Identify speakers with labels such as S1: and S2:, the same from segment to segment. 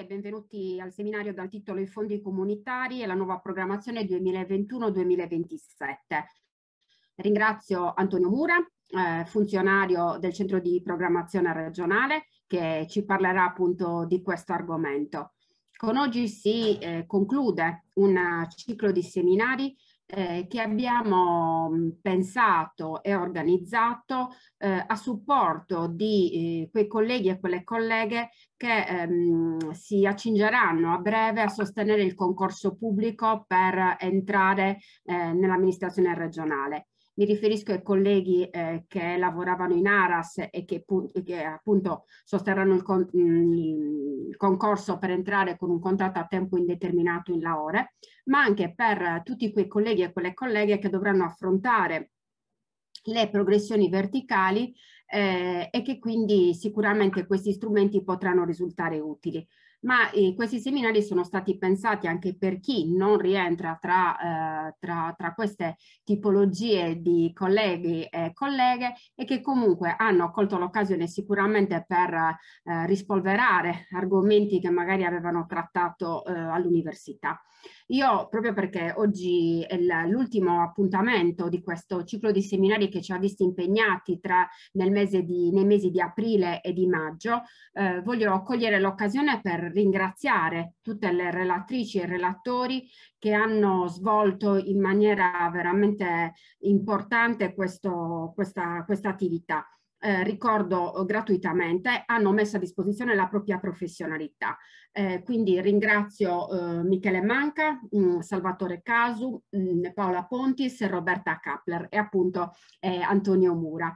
S1: e benvenuti al seminario dal titolo I fondi comunitari e la nuova programmazione 2021-2027. Ringrazio Antonio Mura, funzionario del Centro di Programmazione Regionale, che ci parlerà appunto di questo argomento. Con oggi si conclude un ciclo di seminari che abbiamo pensato e organizzato a supporto di quei colleghi e quelle colleghe che si accingeranno a breve a sostenere il concorso pubblico per entrare nell'amministrazione regionale. Mi riferisco ai colleghi che lavoravano in Aras e che appunto sosterranno il concorso per entrare con un contratto a tempo indeterminato in Lahore, ma anche per tutti quei colleghi e quelle colleghe che dovranno affrontare le progressioni verticali e che quindi sicuramente questi strumenti potranno risultare utili. Ma questi seminari sono stati pensati anche per chi non rientra tra queste tipologie di colleghi e colleghe e che comunque hanno colto l'occasione sicuramente per rispolverare argomenti che magari avevano trattato all'università. Io, proprio perché oggi è l'ultimo appuntamento di questo ciclo di seminari che ci ha visti impegnati nei mesi di aprile e di maggio, voglio cogliere l'occasione per ringraziare tutte le relatrici e relatori che hanno svolto in maniera veramente importante questa attività. Ricordo gratuitamente, hanno messo a disposizione la propria professionalità. Quindi ringrazio Michele Manca, Salvatore Casu, Paola Pontis, Roberta Kappler e appunto Antonio Mura.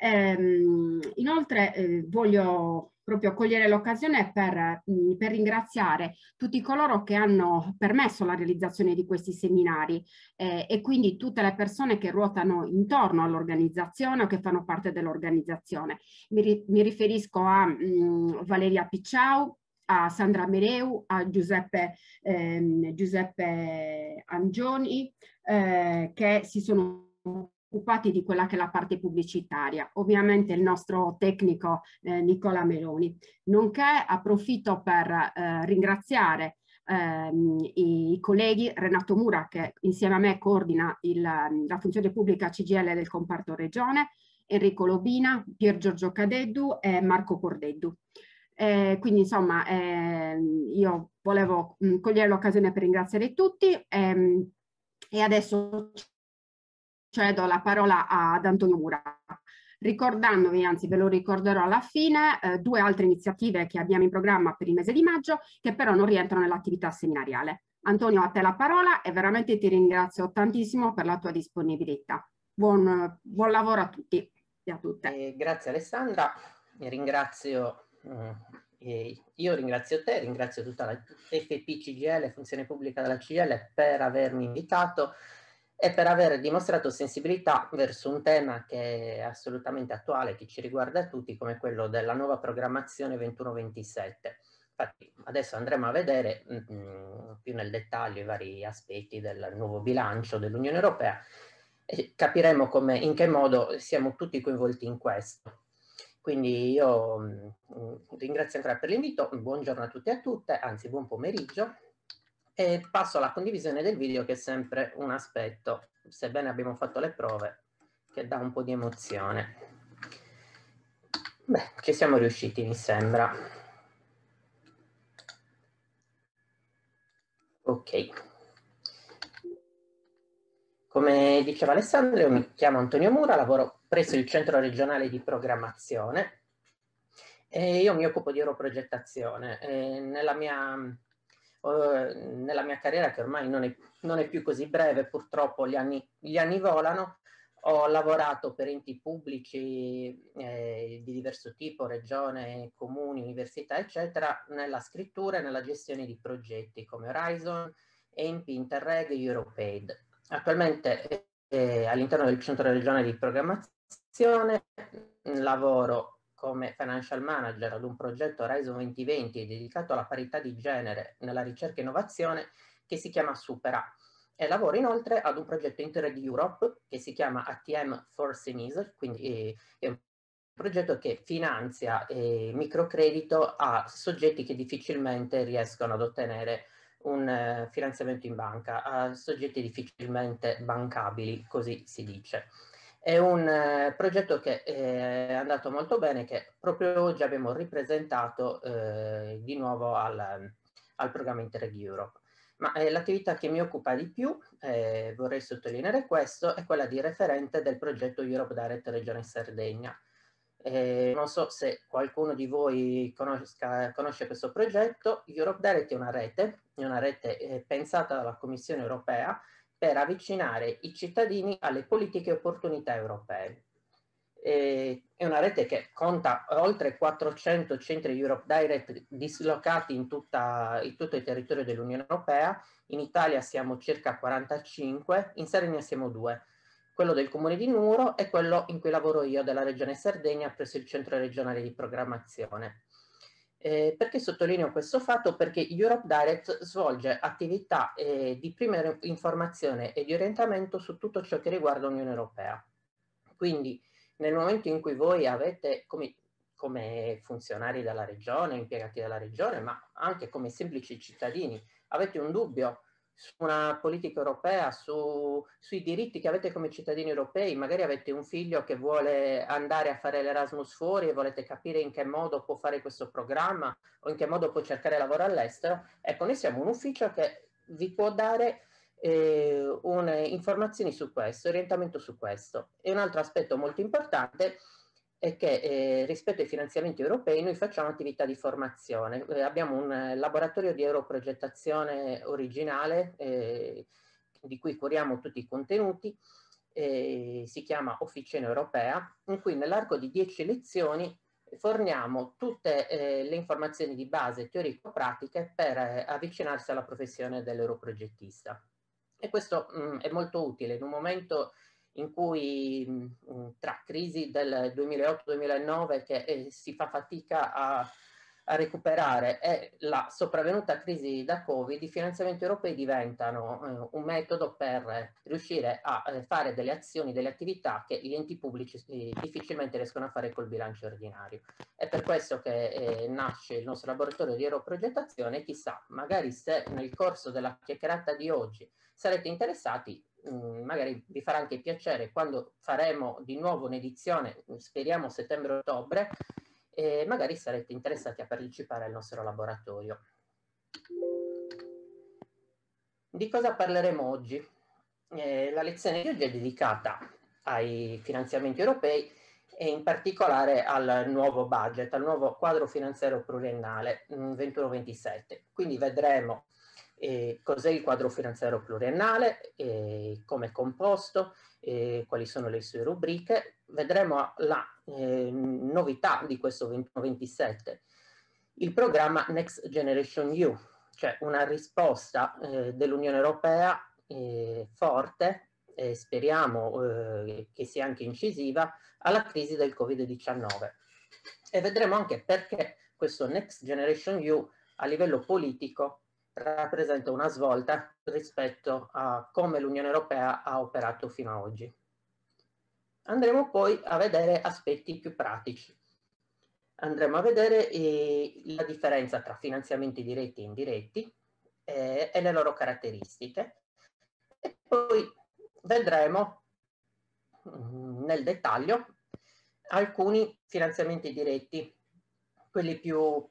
S1: Inoltre voglio proprio cogliere l'occasione per ringraziare tutti coloro che hanno permesso la realizzazione di questi seminari e quindi tutte le persone che ruotano intorno all'organizzazione o che fanno parte dell'organizzazione. Mi riferisco a Valeria Picciau, a Sandra Mereu, a Giuseppe Angioni, che si sono occupati di quella che è la parte pubblicitaria, ovviamente il nostro tecnico Nicola Meloni, nonché approfitto per ringraziare i colleghi Renato Mura, che insieme a me coordina la funzione pubblica CGL del comparto regione, Enrico Lobina, Pier Giorgio Cadeddu e Marco Cordeddu. Quindi insomma io volevo cogliere l'occasione per ringraziare tutti e adesso cedo la parola ad Antonio Mura, ricordandovi, anzi ve lo ricorderò alla fine, due altre iniziative che abbiamo in programma per il mese di maggio che però non rientrano nell'attività seminariale. Antonio, a te la parola e veramente ti ringrazio tantissimo per la tua disponibilità. Buon lavoro a tutti e a tutte.
S2: Grazie Alessandra, io ringrazio te, ringrazio tutta la FP-CGL, Funzione Pubblica della CGL, per avermi invitato e per aver dimostrato sensibilità verso un tema che è assolutamente attuale, che ci riguarda tutti, come quello della nuova programmazione 21-27. Infatti adesso andremo a vedere più nel dettaglio i vari aspetti del nuovo bilancio dell'Unione Europea e capiremo in che modo siamo tutti coinvolti in questo. Quindi io ringrazio ancora per l'invito, buongiorno a tutti e a tutte, anzi buon pomeriggio, e passo alla condivisione del video, che è sempre un aspetto, sebbene abbiamo fatto le prove, che dà un po' di emozione. Beh, ci siamo riusciti, mi sembra. Ok. Come diceva Alessandro, io mi chiamo Antonio Mura, lavoro presso il Centro Regionale di Programmazione e io mi occupo di europrogettazione. Nella mia carriera, che ormai non è più così breve, purtroppo gli anni volano, ho lavorato per enti pubblici di diverso tipo, regione, comuni, università, eccetera, nella scrittura e nella gestione di progetti come Horizon, ENPI, Interreg e Europaid. Attualmente all'interno del Centro Regionale di Programmazione lavoro come financial manager ad un progetto Horizon 2020 dedicato alla parità di genere nella ricerca e innovazione, che si chiama Supera, e lavoro inoltre ad un progetto Interreg Europe che si chiama ATM for SMEs, quindi è un progetto che finanzia microcredito a soggetti che difficilmente riescono ad ottenere un finanziamento in banca, a soggetti difficilmente bancabili, così si dice. È un progetto che è andato molto bene, che proprio oggi abbiamo ripresentato di nuovo al programma Interreg Europe. Ma l'attività che mi occupa di più, vorrei sottolineare questo, è quella di referente del progetto Europe Direct Regione Sardegna. Non so se qualcuno di voi conosce questo progetto. Europe Direct è una rete pensata dalla Commissione europea per avvicinare i cittadini alle politiche e opportunità europee. È una rete che conta oltre 400 centri Europe Direct dislocati in tutto il territorio dell'Unione Europea. In Italia siamo circa 45, in Sardegna siamo 2. Quello del Comune di Nuoro e quello in cui lavoro io, della Regione Sardegna, presso il Centro Regionale di Programmazione. Perché sottolineo questo fatto? Perché Europe Direct svolge attività di prima informazione e di orientamento su tutto ciò che riguarda l'Unione Europea. Quindi nel momento in cui voi avete, come funzionari della regione, impiegati della regione, ma anche come semplici cittadini, avete un dubbio su una politica europea, sui diritti che avete come cittadini europei, magari avete un figlio che vuole andare a fare l'Erasmus fuori e volete capire in che modo può fare questo programma o in che modo può cercare lavoro all'estero, ecco, noi siamo un ufficio che vi può dare informazioni su questo, orientamento su questo. E un altro aspetto molto importante è che rispetto ai finanziamenti europei noi facciamo attività di formazione. Abbiamo un laboratorio di europrogettazione originale di cui curiamo tutti i contenuti, si chiama Officina Europea, in cui nell'arco di 10 lezioni forniamo tutte le informazioni di base teorico-pratiche per avvicinarsi alla professione dell'europrogettista. E questo è molto utile in un momento in cui tra crisi del 2008-2009 che si fa fatica a recuperare e la sopravvenuta crisi da Covid, i finanziamenti europei diventano un metodo per riuscire a fare delle azioni, delle attività che gli enti pubblici difficilmente riescono a fare col bilancio ordinario. È per questo che nasce il nostro laboratorio di europrogettazione e chissà, magari se nel corso della chiacchierata di oggi sarete interessati, magari vi farà anche piacere quando faremo di nuovo un'edizione, speriamo settembre-ottobre, e magari sarete interessati a partecipare al nostro laboratorio. Di cosa parleremo oggi? La lezione di oggi è dedicata ai finanziamenti europei e in particolare al nuovo budget, al nuovo quadro finanziario pluriennale 21-27. Quindi vedremo cos'è il quadro finanziario pluriennale, come è composto, quali sono le sue rubriche. Vedremo la novità di questo 21-27, il programma Next Generation EU, cioè una risposta dell'Unione Europea forte, speriamo che sia anche incisiva, alla crisi del Covid-19. E vedremo anche perché questo Next Generation EU a livello politico rappresenta una svolta rispetto a come l'Unione Europea ha operato fino ad oggi. Andremo poi a vedere aspetti più pratici. Andremo a vedere la differenza tra finanziamenti diretti e indiretti e le loro caratteristiche. E poi vedremo nel dettaglio alcuni finanziamenti diretti, quelli più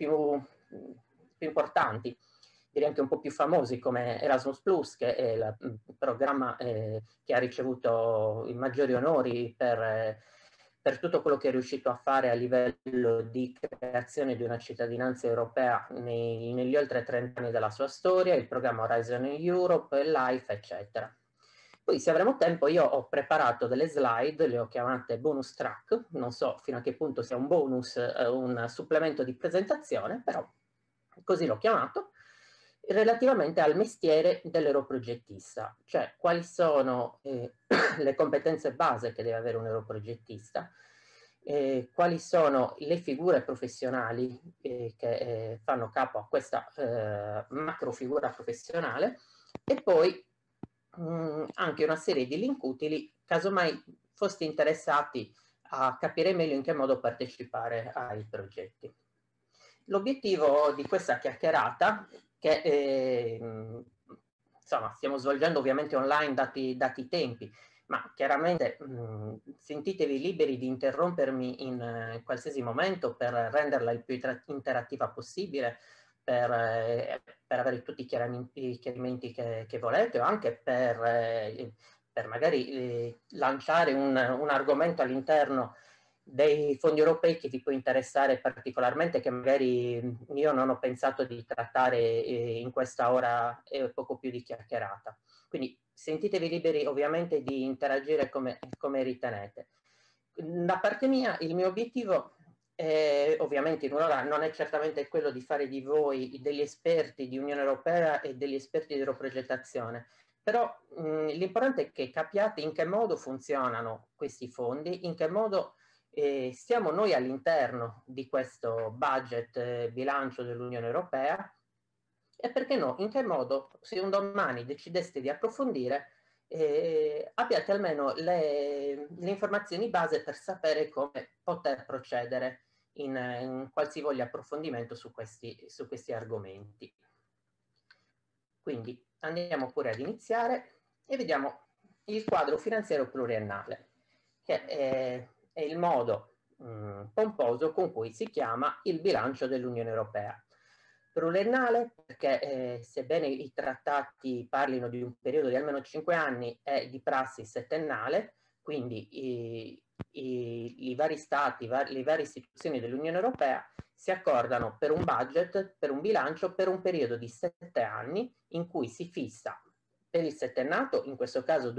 S2: importanti, direi anche un po' più famosi, come Erasmus Plus, che è il programma che ha ricevuto i maggiori onori per tutto quello che è riuscito a fare a livello di creazione di una cittadinanza europea negli oltre 30 anni della sua storia, il programma Horizon Europe, LIFE, eccetera. Poi se avremo tempo io ho preparato delle slide, le ho chiamate bonus track, non so fino a che punto sia un bonus, un supplemento di presentazione, però così l'ho chiamato, relativamente al mestiere dell'europrogettista, cioè quali sono le competenze base che deve avere un europrogettista, quali sono le figure professionali che fanno capo a questa macro figura professionale e poi anche una serie di link utili, casomai foste interessati a capire meglio in che modo partecipare ai progetti. L'obiettivo di questa chiacchierata, che insomma stiamo svolgendo ovviamente online dati i tempi, ma chiaramente sentitevi liberi di interrompermi in qualsiasi momento per renderla il più interattiva possibile, per avere tutti i chiarimenti che volete, o anche per magari lanciare un argomento all'interno dei fondi europei che vi può interessare particolarmente, che magari io non ho pensato di trattare in questa ora e poco più di chiacchierata. Quindi sentitevi liberi ovviamente di interagire come ritenete. Da parte mia il mio obiettivo ovviamente in un'ora non è certamente quello di fare di voi degli esperti di Unione Europea e degli esperti di aeroprogettazione, però l'importante è che capiate in che modo funzionano questi fondi, in che modo stiamo noi all'interno di questo budget bilancio dell'Unione Europea, e perché no, in che modo, se un domani decideste di approfondire, abbiate almeno le informazioni base per sapere come poter procedere in qualsivoglia approfondimento su questi argomenti. Quindi andiamo pure ad iniziare e vediamo il quadro finanziario pluriennale, che è il modo pomposo con cui si chiama il bilancio dell'Unione Europea. Pluriennale perché sebbene i trattati parlino di un periodo di almeno 5 anni, è di prassi settennale, quindi i vari stati, le varie istituzioni dell'Unione Europea si accordano per un budget, per un bilancio, per un periodo di 7 anni in cui si fissa per il settennato, in questo caso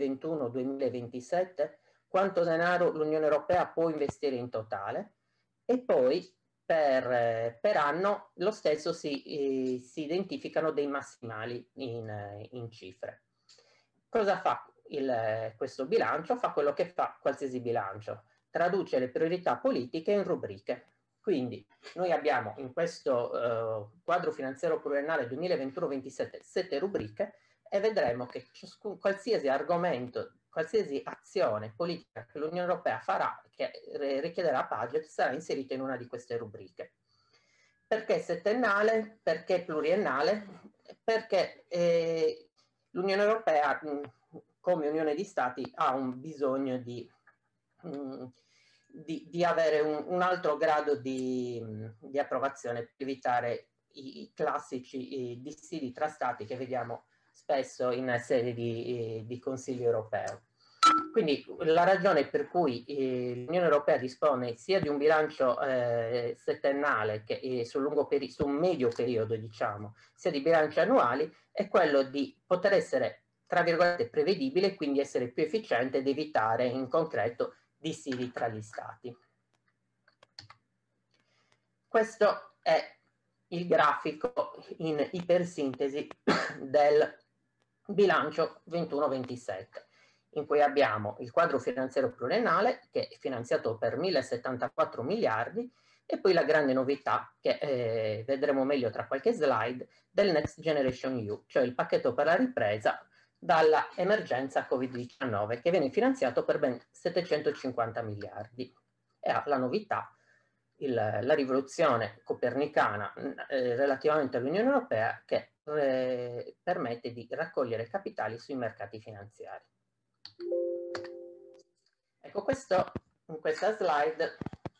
S2: 2021-2027, quanto denaro l'Unione Europea può investire in totale, e poi per anno lo stesso si identificano dei massimali in cifre. Cosa fa questo bilancio? Fa quello che fa qualsiasi bilancio: traduce le priorità politiche in rubriche. Quindi noi abbiamo in questo quadro finanziario pluriennale 2021-27 7 rubriche, e vedremo che qualsiasi argomento, qualsiasi azione politica che l'Unione Europea farà, che richiederà budget, sarà inserita in una di queste rubriche. Perché settennale? Perché pluriennale? Perché l'Unione Europea, come Unione di Stati, ha un bisogno di avere un altro grado di approvazione per evitare i classici dissidi tra Stati che vediamo spesso in sede di Consiglio europeo. Quindi la ragione per cui l'Unione Europea dispone sia di un bilancio settennale che su un medio periodo, diciamo, sia di bilanci annuali, è quello di poter essere, tra virgolette, prevedibile, quindi essere più efficiente ed evitare in concreto dissidi tra gli Stati. Questo è il grafico in ipersintesi del bilancio 21-27, in cui abbiamo il quadro finanziario pluriennale che è finanziato per 1074 miliardi, e poi la grande novità che vedremo meglio tra qualche slide del Next Generation EU, cioè il pacchetto per la ripresa dalla emergenza Covid-19, che viene finanziato per ben 750 miliardi. E ha la novità la rivoluzione copernicana relativamente all'Unione Europea, che permette di raccogliere capitali sui mercati finanziari. Ecco, in questa slide,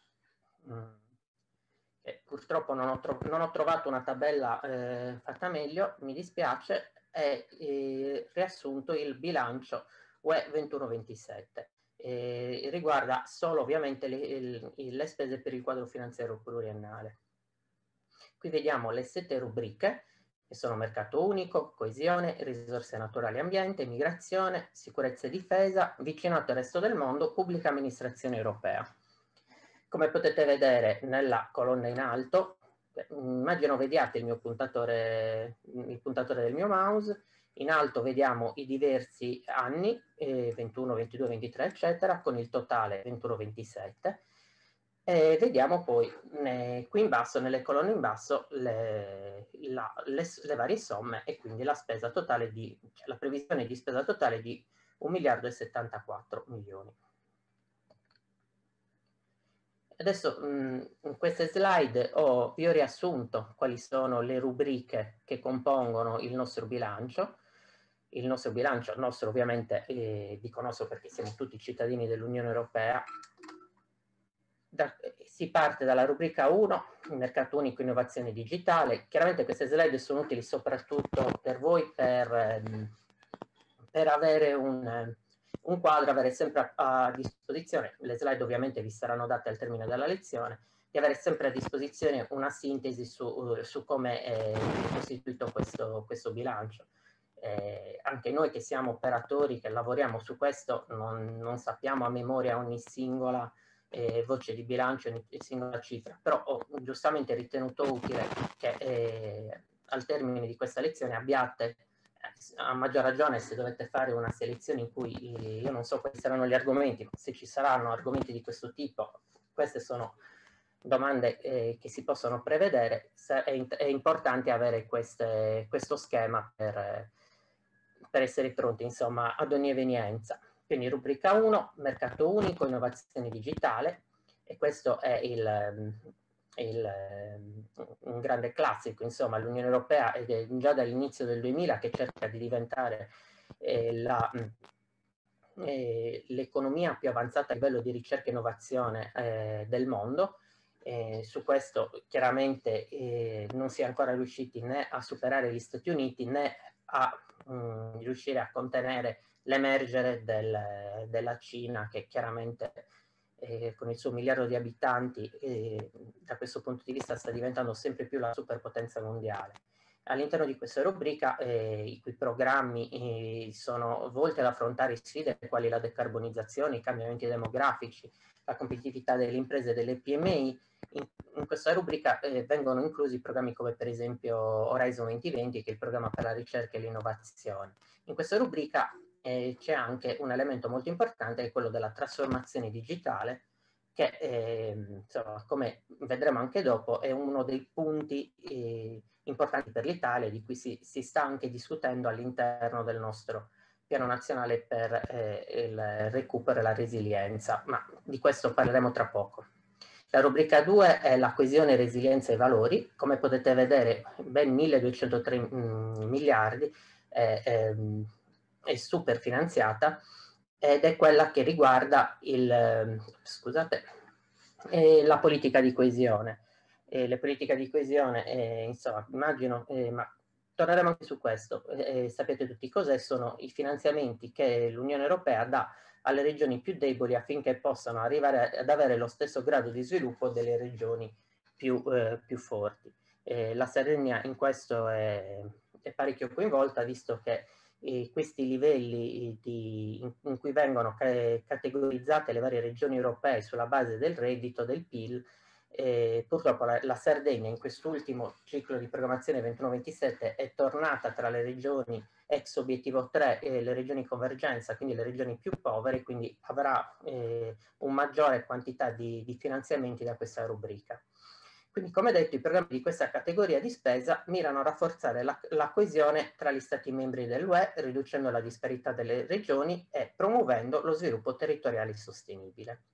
S2: purtroppo non ho trovato una tabella fatta meglio, mi dispiace, è riassunto il bilancio UE 21-27. Riguarda solo ovviamente le spese per il quadro finanziario pluriennale. Qui vediamo le 7 rubriche, che sono mercato unico, coesione, risorse naturali e ambiente, migrazione, sicurezza e difesa, vicinato al resto del mondo, pubblica amministrazione europea. Come potete vedere nella colonna in alto, immagino vediate il puntatore del mio mouse. In alto vediamo i diversi anni, 21, 22, 23, eccetera, con il totale 21, 27. E vediamo poi qui in basso, nelle colonne in basso, le varie somme, e quindi la spesa totale la previsione di spesa totale di 1 miliardo e 74 milioni. Adesso in queste slide vi ho riassunto quali sono le rubriche che compongono il nostro bilancio. Il nostro ovviamente, dico nostro perché siamo tutti cittadini dell'Unione Europea. Si parte dalla rubrica 1, mercato unico innovazione digitale. Chiaramente queste slide sono utili soprattutto per voi per avere un quadro, avere sempre a disposizione, le slide ovviamente vi saranno date al termine della lezione, di avere sempre a disposizione una sintesi su come è costituito questo bilancio. Anche noi che siamo operatori, che lavoriamo su questo, non sappiamo a memoria ogni singola voce di bilancio, ogni singola cifra, però ho giustamente ritenuto utile che al termine di questa lezione abbiate, a maggior ragione se dovete fare una selezione in cui io non so quali saranno gli argomenti, ma se ci saranno argomenti di questo tipo, queste sono domande che si possono prevedere, è importante avere questo schema per essere pronti, insomma, ad ogni evenienza. Quindi rubrica 1, mercato unico, innovazione digitale, e questo è un grande classico, insomma, l'Unione Europea è già dall'inizio del 2000 che cerca di diventare l'economia più avanzata a livello di ricerca e innovazione del mondo. Su questo chiaramente non si è ancora riusciti né a superare gli Stati Uniti né a riuscire a contenere l'emergere della Cina, che chiaramente con il suo 1 miliardo di abitanti da questo punto di vista sta diventando sempre più la superpotenza mondiale. All'interno di questa rubrica i cui programmi sono volti ad affrontare sfide quali la decarbonizzazione, i cambiamenti demografici, la competitività delle imprese e delle PMI. In questa rubrica vengono inclusi programmi come per esempio Horizon 2020, che è il programma per la ricerca e l'innovazione. In questa rubrica c'è anche un elemento molto importante, che è quello della trasformazione digitale, che insomma, come vedremo anche dopo, è uno dei punti importanti per l'Italia, di cui si sta anche discutendo all'interno del nostro piano nazionale per il recupero e la resilienza, ma di questo parleremo tra poco. La rubrica 2 è la coesione, resilienza e valori. Come potete vedere, ben 1203 miliardi è super finanziata, ed è quella che riguarda la politica di coesione. Le politiche di coesione, insomma, immagino, ma torneremo anche su questo. Sapete tutti cos'è? Sono i finanziamenti che l'Unione Europea dà alle regioni più deboli affinché possano arrivare ad avere lo stesso grado di sviluppo delle regioni più forti. La Sardegna in questo è parecchio coinvolta, visto che questi livelli in cui vengono categorizzate le varie regioni europee sulla base del reddito, del PIL, purtroppo la Sardegna in quest'ultimo ciclo di programmazione 21-27 è tornata tra le regioni ex obiettivo 3 e le regioni convergenza, quindi le regioni più povere, quindi avrà un maggiore quantità di finanziamenti da questa rubrica. Quindi, come detto, i programmi di questa categoria di spesa mirano a rafforzare la coesione tra gli Stati membri dell'UE, riducendo la disparità delle regioni e promuovendo lo sviluppo territoriale sostenibile.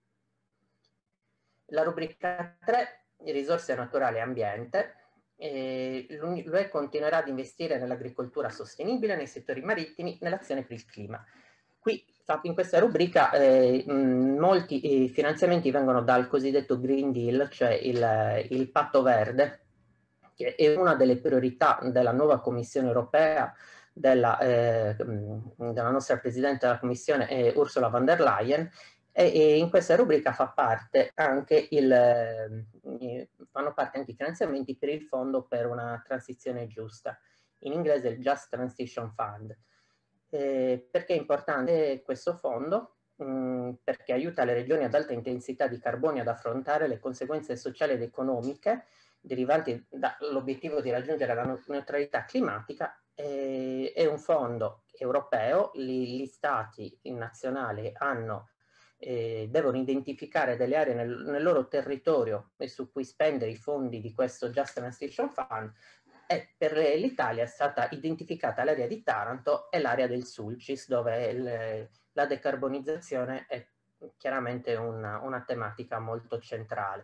S2: La rubrica 3, risorse naturali e ambiente. L'UE continuerà ad investire nell'agricoltura sostenibile, nei settori marittimi, nell'azione per il clima. Qui in questa rubrica molti finanziamenti vengono dal cosiddetto Green Deal, cioè il patto verde, che è una delle priorità della nuova Commissione europea, della nostra Presidente della Commissione Ursula von der Leyen, e in questa rubrica fanno parte anche i finanziamenti per il Fondo per una transizione giusta, in inglese il Just Transition Fund. Perché è importante questo fondo? Perché aiuta le regioni ad alta intensità di carbonio ad affrontare le conseguenze sociali ed economiche derivanti dall'obiettivo di raggiungere la neutralità climatica. È un fondo europeo, gli stati nazionali devono identificare delle aree nel loro territorio su cui spendere i fondi di questo Just Transition Fund, e per l'Italia è stata identificata l'area di Taranto e l'area del Sulcis, dove la decarbonizzazione è chiaramente una tematica molto centrale.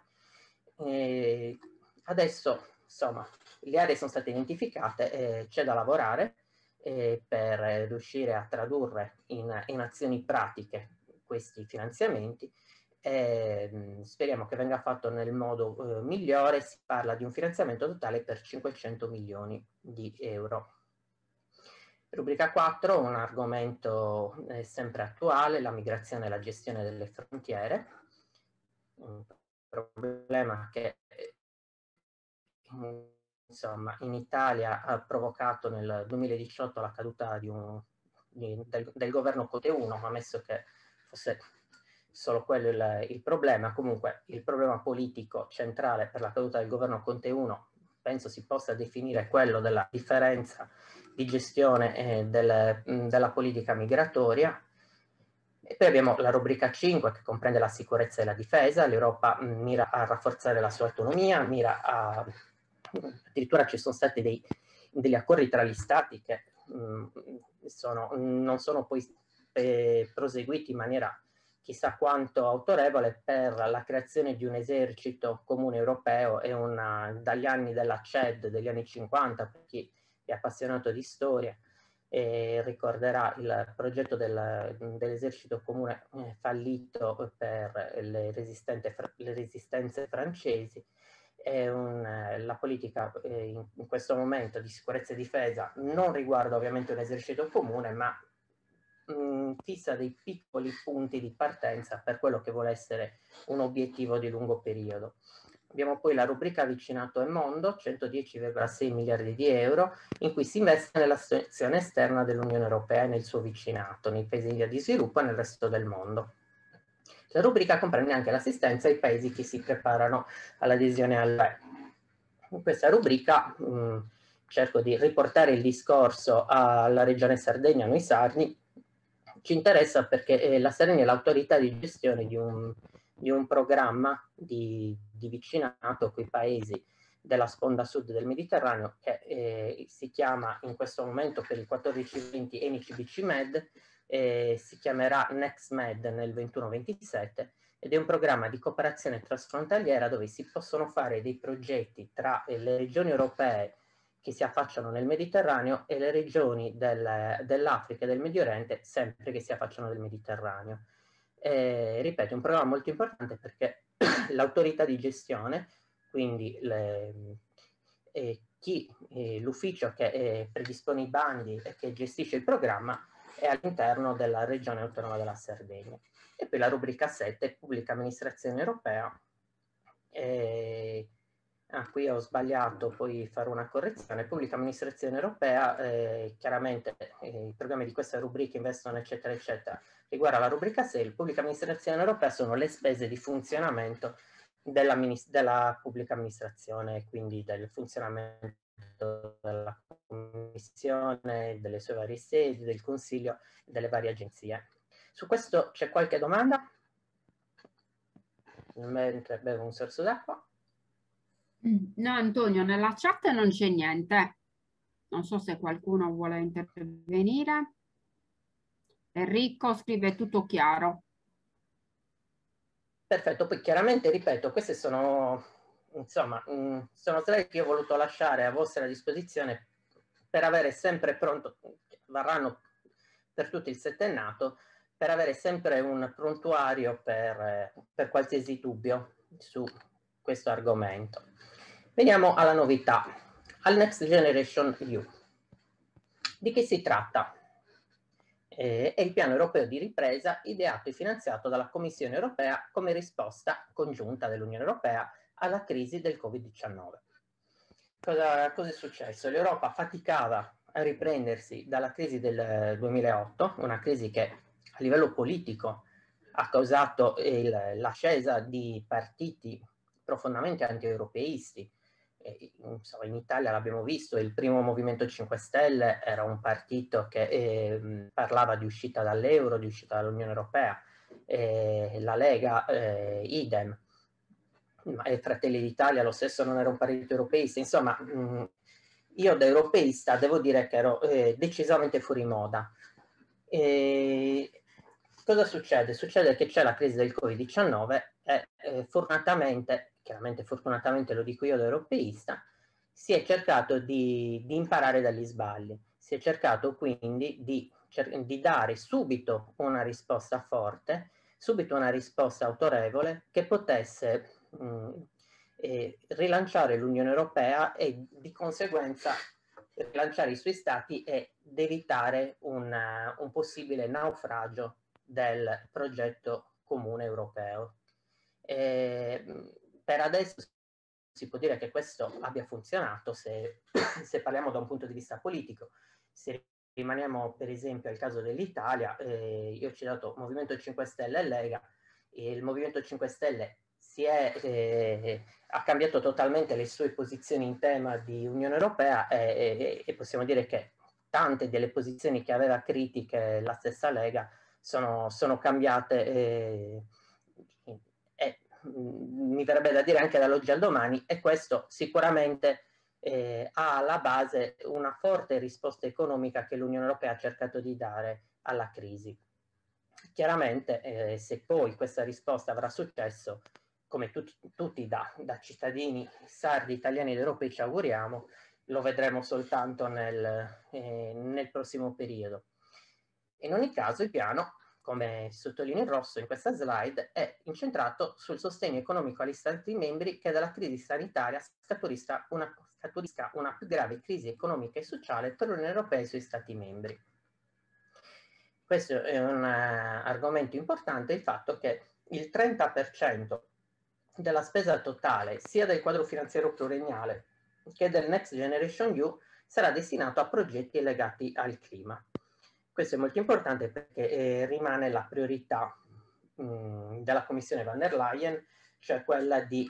S2: Adesso, insomma, le aree sono state identificate, c'è da lavorare per riuscire a tradurre in azioni pratiche questi finanziamenti. Speriamo che venga fatto nel modo migliore. Si parla di un finanziamento totale per 500 milioni di euro. Rubrica 4, un argomento sempre attuale, la migrazione e la gestione delle frontiere. Un problema che insomma in Italia ha provocato nel 2018 la caduta del governo Conte 1, ammesso che fosse solo quello il problema. Comunque il problema politico centrale per la caduta del governo Conte 1 penso si possa definire quello della differenza di gestione della politica migratoria. E poi abbiamo la rubrica 5 che comprende la sicurezza e la difesa. L'Europa mira a rafforzare la sua autonomia, addirittura ci sono stati degli accordi tra gli stati che non sono poi proseguiti in maniera chissà quanto autorevole, per la creazione di un esercito comune europeo e dagli anni della CED, degli anni 50, per chi è appassionato di storia, ricorderà il progetto dell'esercito comune fallito per le resistenze francesi. La politica in questo momento di sicurezza e difesa non riguarda ovviamente un esercito comune, ma fissa dei piccoli punti di partenza per quello che vuole essere un obiettivo di lungo periodo. Abbiamo poi la rubrica Vicinato e Mondo, 110,6 miliardi di euro, in cui si investe nella situazione esterna dell'Unione Europea e nel suo vicinato, nei paesi in via di sviluppo e nel resto del mondo. La rubrica comprende anche l'assistenza ai paesi che si preparano all'adesione all'UE. In questa rubrica cerco di riportare il discorso alla regione Sardegna, noi sardi. Ci interessa perché la Sardegna è l'autorità di gestione di un programma di vicinato con i paesi della sponda sud del Mediterraneo, che si chiama in questo momento per il 14-20 ENIC-BC Med, si chiamerà Next Med nel 21-27, ed è un programma di cooperazione transfrontaliera dove si possono fare dei progetti tra le regioni europee che si affacciano nel Mediterraneo e le regioni dell'Africa e del Medio Oriente, sempre che si affacciano nel Mediterraneo. Ripeto, è un programma molto importante perché l'autorità di gestione, quindi l'ufficio che predispone i bandi e che gestisce il programma, è all'interno della regione autonoma della Sardegna. E poi la rubrica 7, Pubblica Amministrazione Europea. Qui ho sbagliato, poi farò una correzione. Pubblica Amministrazione Europea, chiaramente i programmi di questa rubrica investono eccetera eccetera. Riguarda la rubrica 6, Pubblica Amministrazione Europea sono le spese di funzionamento della pubblica amministrazione, quindi del funzionamento della Commissione, delle sue varie sedi, del Consiglio, delle varie agenzie. Su questo c'è qualche domanda? Mentre bevo un sorso d'acqua.
S1: No, Antonio, nella chat non c'è niente. Non so se qualcuno vuole intervenire. Enrico scrive tutto chiaro.
S2: Perfetto, poi chiaramente, ripeto, queste sono, insomma, sono slide che io ho voluto lasciare a vostra disposizione per avere sempre pronto, varranno per tutto il settennato, per avere sempre un prontuario per qualsiasi dubbio su questo argomento. Veniamo alla novità, al Next Generation EU. Di che si tratta? È il piano europeo di ripresa ideato e finanziato dalla Commissione europea come risposta congiunta dell'Unione Europea alla crisi del Covid-19. Cosa è successo? L'Europa faticava a riprendersi dalla crisi del 2008, una crisi che a livello politico ha causato l'ascesa di partiti profondamente anti-europeisti. In Italia l'abbiamo visto, il primo Movimento 5 Stelle era un partito che parlava di uscita dall'euro, di uscita dall'Unione Europea, la Lega idem, e Fratelli d'Italia lo stesso non era un partito europeista. Insomma, io da europeista devo dire che ero decisamente fuori moda. cosa succede? Succede che c'è la crisi del Covid-19 e fortunatamente, chiaramente fortunatamente lo dico io da europeista, si è cercato di imparare dagli sbagli. Si è cercato quindi di dare subito una risposta forte, subito una risposta autorevole che potesse rilanciare l'Unione Europea e di conseguenza rilanciare i suoi stati ed evitare un possibile naufragio del progetto comune europeo. Per adesso si può dire che questo abbia funzionato se parliamo da un punto di vista politico. Se rimaniamo per esempio al caso dell'Italia, io ho citato Movimento 5 Stelle e Lega, il Movimento 5 Stelle ha cambiato totalmente le sue posizioni in tema di Unione Europea e possiamo dire che tante delle posizioni che aveva critiche la stessa Lega sono cambiate mi verrebbe da dire anche dall'oggi al domani, e questo sicuramente ha alla base una forte risposta economica che l'Unione Europea ha cercato di dare alla crisi. Chiaramente se poi questa risposta avrà successo, come tutti da cittadini sardi, italiani ed europei ci auguriamo, lo vedremo soltanto nel prossimo periodo. In ogni caso il piano, come sottolineo in rosso in questa slide, è incentrato sul sostegno economico agli Stati membri che dalla crisi sanitaria scaturisca una più grave crisi economica e sociale per l'Unione Europea e i suoi Stati membri. Questo è un argomento importante, il fatto che il 30% della spesa totale sia del quadro finanziario pluriennale che del Next Generation EU sarà destinato a progetti legati al clima. Questo è molto importante perché rimane la priorità della Commissione von der Leyen, cioè quella di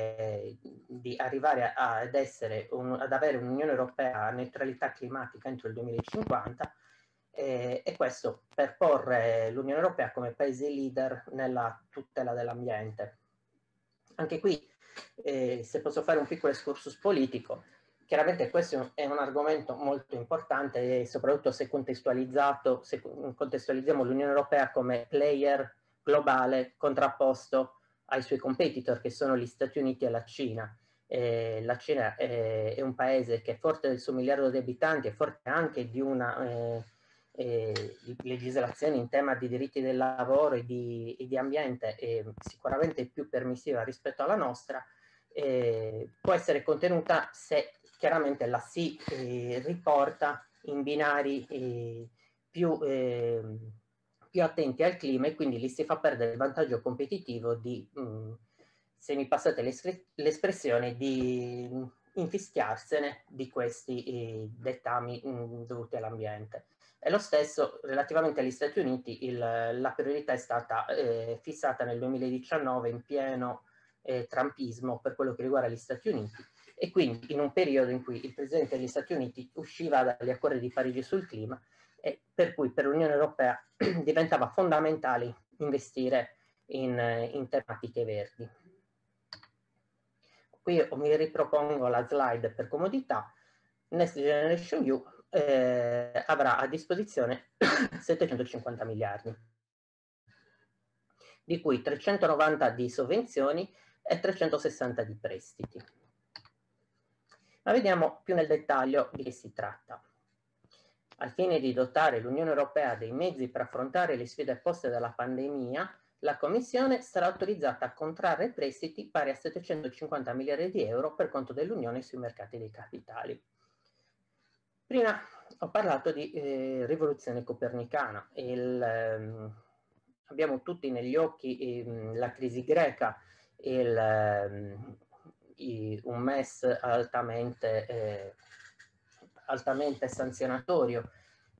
S2: arrivare ad avere un'Unione Europea a neutralità climatica entro il 2050, e questo per porre l'Unione Europea come paese leader nella tutela dell'ambiente. Anche qui, se posso fare un piccolo excursus politico, chiaramente questo è un argomento molto importante, soprattutto se contestualizziamo l'Unione Europea come player globale contrapposto ai suoi competitor, che sono gli Stati Uniti e la Cina. La Cina è un paese che è forte del suo miliardo di abitanti, è forte anche di una legislazione in tema di diritti del lavoro e di ambiente sicuramente più permissiva rispetto alla nostra. Può essere contenuta se chiaramente la si riporta in binari più attenti al clima, e quindi li si fa perdere il vantaggio competitivo di, se mi passate l'espressione, di infischiarsene di questi dettami dovuti all'ambiente. E lo stesso relativamente agli Stati Uniti, la priorità è stata fissata nel 2019 in pieno trumpismo per quello che riguarda gli Stati Uniti, e quindi in un periodo in cui il presidente degli Stati Uniti usciva dagli accordi di Parigi sul clima, e per cui per l'Unione Europea diventava fondamentale investire in tematiche verdi. Qui mi ripropongo la slide per comodità. Next Generation EU avrà a disposizione 750 miliardi, di cui 390 di sovvenzioni e 360 di prestiti. Ma vediamo più nel dettaglio di che si tratta. Al fine di dotare l'Unione Europea dei mezzi per affrontare le sfide poste dalla pandemia, la Commissione sarà autorizzata a contrarre prestiti pari a 750 miliardi di euro per conto dell'Unione sui mercati dei capitali. Prima ho parlato di rivoluzione copernicana. Abbiamo tutti negli occhi la crisi greca, un MES altamente sanzionatorio,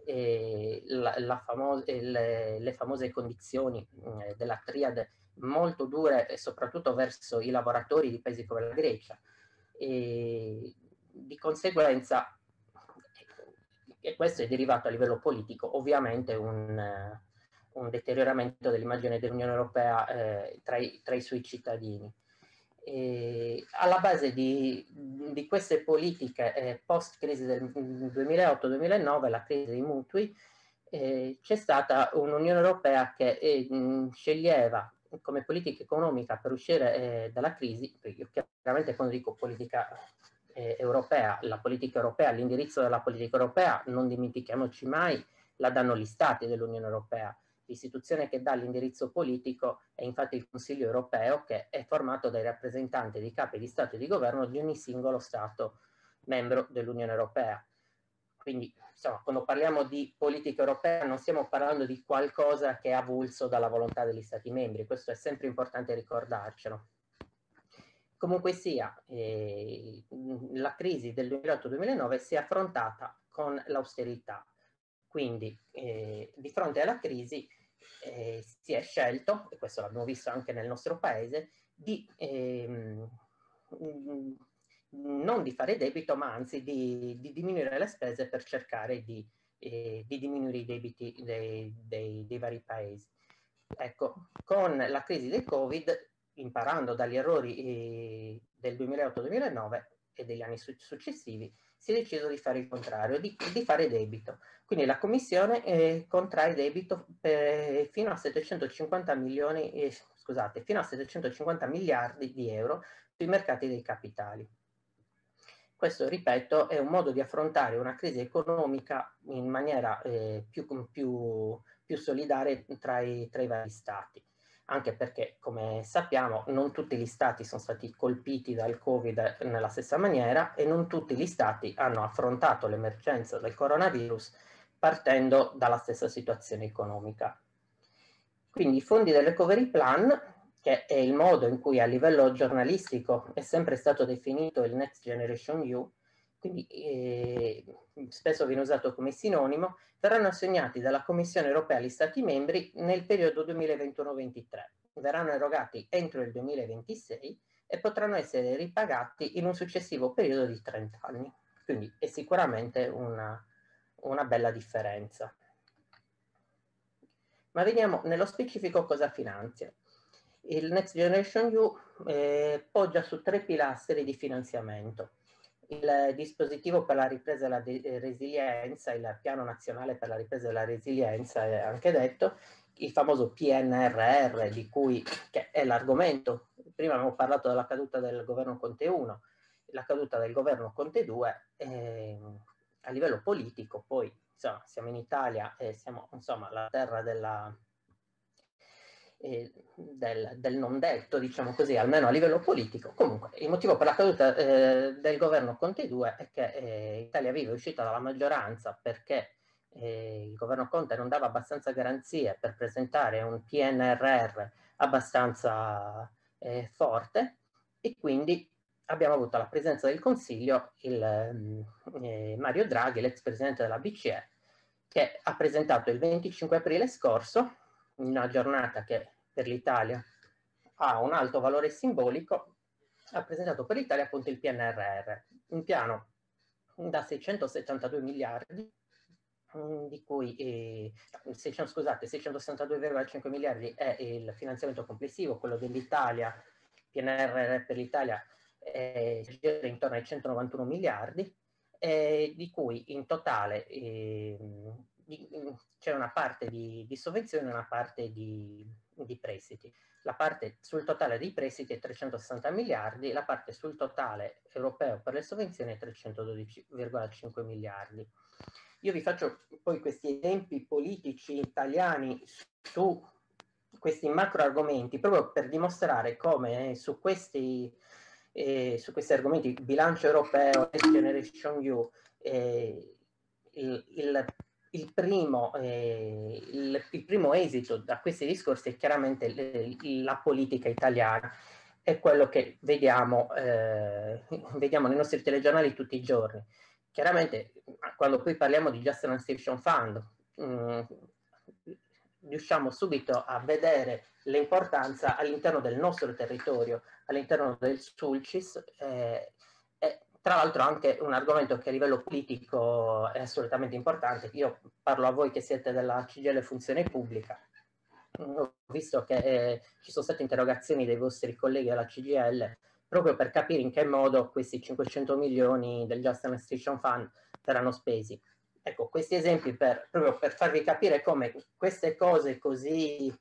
S2: le famose condizioni della triade molto dure, soprattutto verso i lavoratori di paesi come la Grecia. E di conseguenza, e questo è derivato a livello politico, ovviamente un deterioramento dell'immagine dell'Unione Europea tra i suoi cittadini. Alla base di queste politiche post-crisi del 2008-2009, la crisi dei mutui, c'è stata un'Unione Europea che sceglieva come politica economica per uscire dalla crisi, perché chiaramente quando dico politica europea, la politica europea, l'indirizzo della politica europea, non dimentichiamoci mai, la danno gli Stati dell'Unione Europea. L'istituzione che dà l'indirizzo politico è infatti il Consiglio Europeo, che è formato dai rappresentanti dei capi di Stato e di Governo di ogni singolo Stato membro dell'Unione Europea. Quindi, insomma, quando parliamo di politica europea non stiamo parlando di qualcosa che è avulso dalla volontà degli Stati membri, questo è sempre importante ricordarcelo. Comunque sia, la crisi del 2008-2009 si è affrontata con l'austerità, quindi di fronte alla crisi si è scelto, e questo l'abbiamo visto anche nel nostro paese, di non di fare debito, ma anzi di diminuire le spese per cercare di diminuire i debiti dei vari paesi. Ecco, con la crisi del Covid, imparando dagli errori del 2008-2009 e degli anni successivi, si è deciso di fare il contrario, di fare debito. Quindi la Commissione contrae debito fino a 750 milioni, scusate, fino a 750 miliardi di euro sui mercati dei capitali. Questo, ripeto, è un modo di affrontare una crisi economica in maniera più solidale tra i vari stati, anche perché, come sappiamo, non tutti gli stati sono stati colpiti dal Covid nella stessa maniera e non tutti gli stati hanno affrontato l'emergenza del coronavirus partendo dalla stessa situazione economica. Quindi i fondi del Recovery Plan, che è il modo in cui a livello giornalistico è sempre stato definito il Next Generation EU, quindi spesso viene usato come sinonimo, verranno assegnati dalla Commissione Europea agli Stati membri nel periodo 2021-23. Verranno erogati entro il 2026 e potranno essere ripagati in un successivo periodo di 30 anni. Quindi è sicuramente una bella differenza. Ma vediamo nello specifico cosa finanzia. Il Next Generation EU poggia su 3 pilastri di finanziamento. Il dispositivo per la ripresa e la resilienza, il piano nazionale per la ripresa e la resilienza è anche detto, il famoso PNRR, che è l'argomento. Prima abbiamo parlato della caduta del governo Conte 1, la caduta del governo Conte 2 a livello politico, poi insomma, siamo in Italia e siamo insomma la terra del non detto, diciamo così, almeno a livello politico. Comunque, il motivo per la caduta del governo Conte 2 è che Italia Viva è uscita dalla maggioranza perché il governo Conte non dava abbastanza garanzie per presentare un PNRR abbastanza forte, e quindi abbiamo avuto la presenza del Consiglio Mario Draghi, l'ex presidente della BCE, che ha presentato il 25 aprile scorso, una giornata che per l'Italia ha un alto valore simbolico, ha presentato per l'Italia appunto il PNRR, un piano da 672 miliardi, di cui 662,5 miliardi è il finanziamento complessivo, quello dell'Italia, PNRR per l'Italia gira intorno ai 191 miliardi, di cui in totale c'è una parte di sovvenzione e una parte di prestiti. La parte sul totale dei prestiti è 360 miliardi, la parte sul totale europeo per le sovvenzioni è 312,5 miliardi. Io vi faccio poi questi esempi politici italiani su questi macro argomenti proprio per dimostrare come su questi argomenti, bilancio europeo, Next Generation EU, il primo esito da questi discorsi è chiaramente la politica italiana, è quello che vediamo nei nostri telegiornali tutti i giorni. Chiaramente quando poi parliamo di Just Transition Fund riusciamo subito a vedere l'importanza all'interno del nostro territorio, all'interno del Sulcis, tra l'altro anche un argomento che a livello politico è assolutamente importante. Io parlo a voi che siete della CGIL Funzione Pubblica. Ho visto che ci sono state interrogazioni dei vostri colleghi della CGIL proprio per capire in che modo questi 500 milioni del Just Transition Fund verranno spesi. Ecco, questi esempi proprio per farvi capire come queste cose così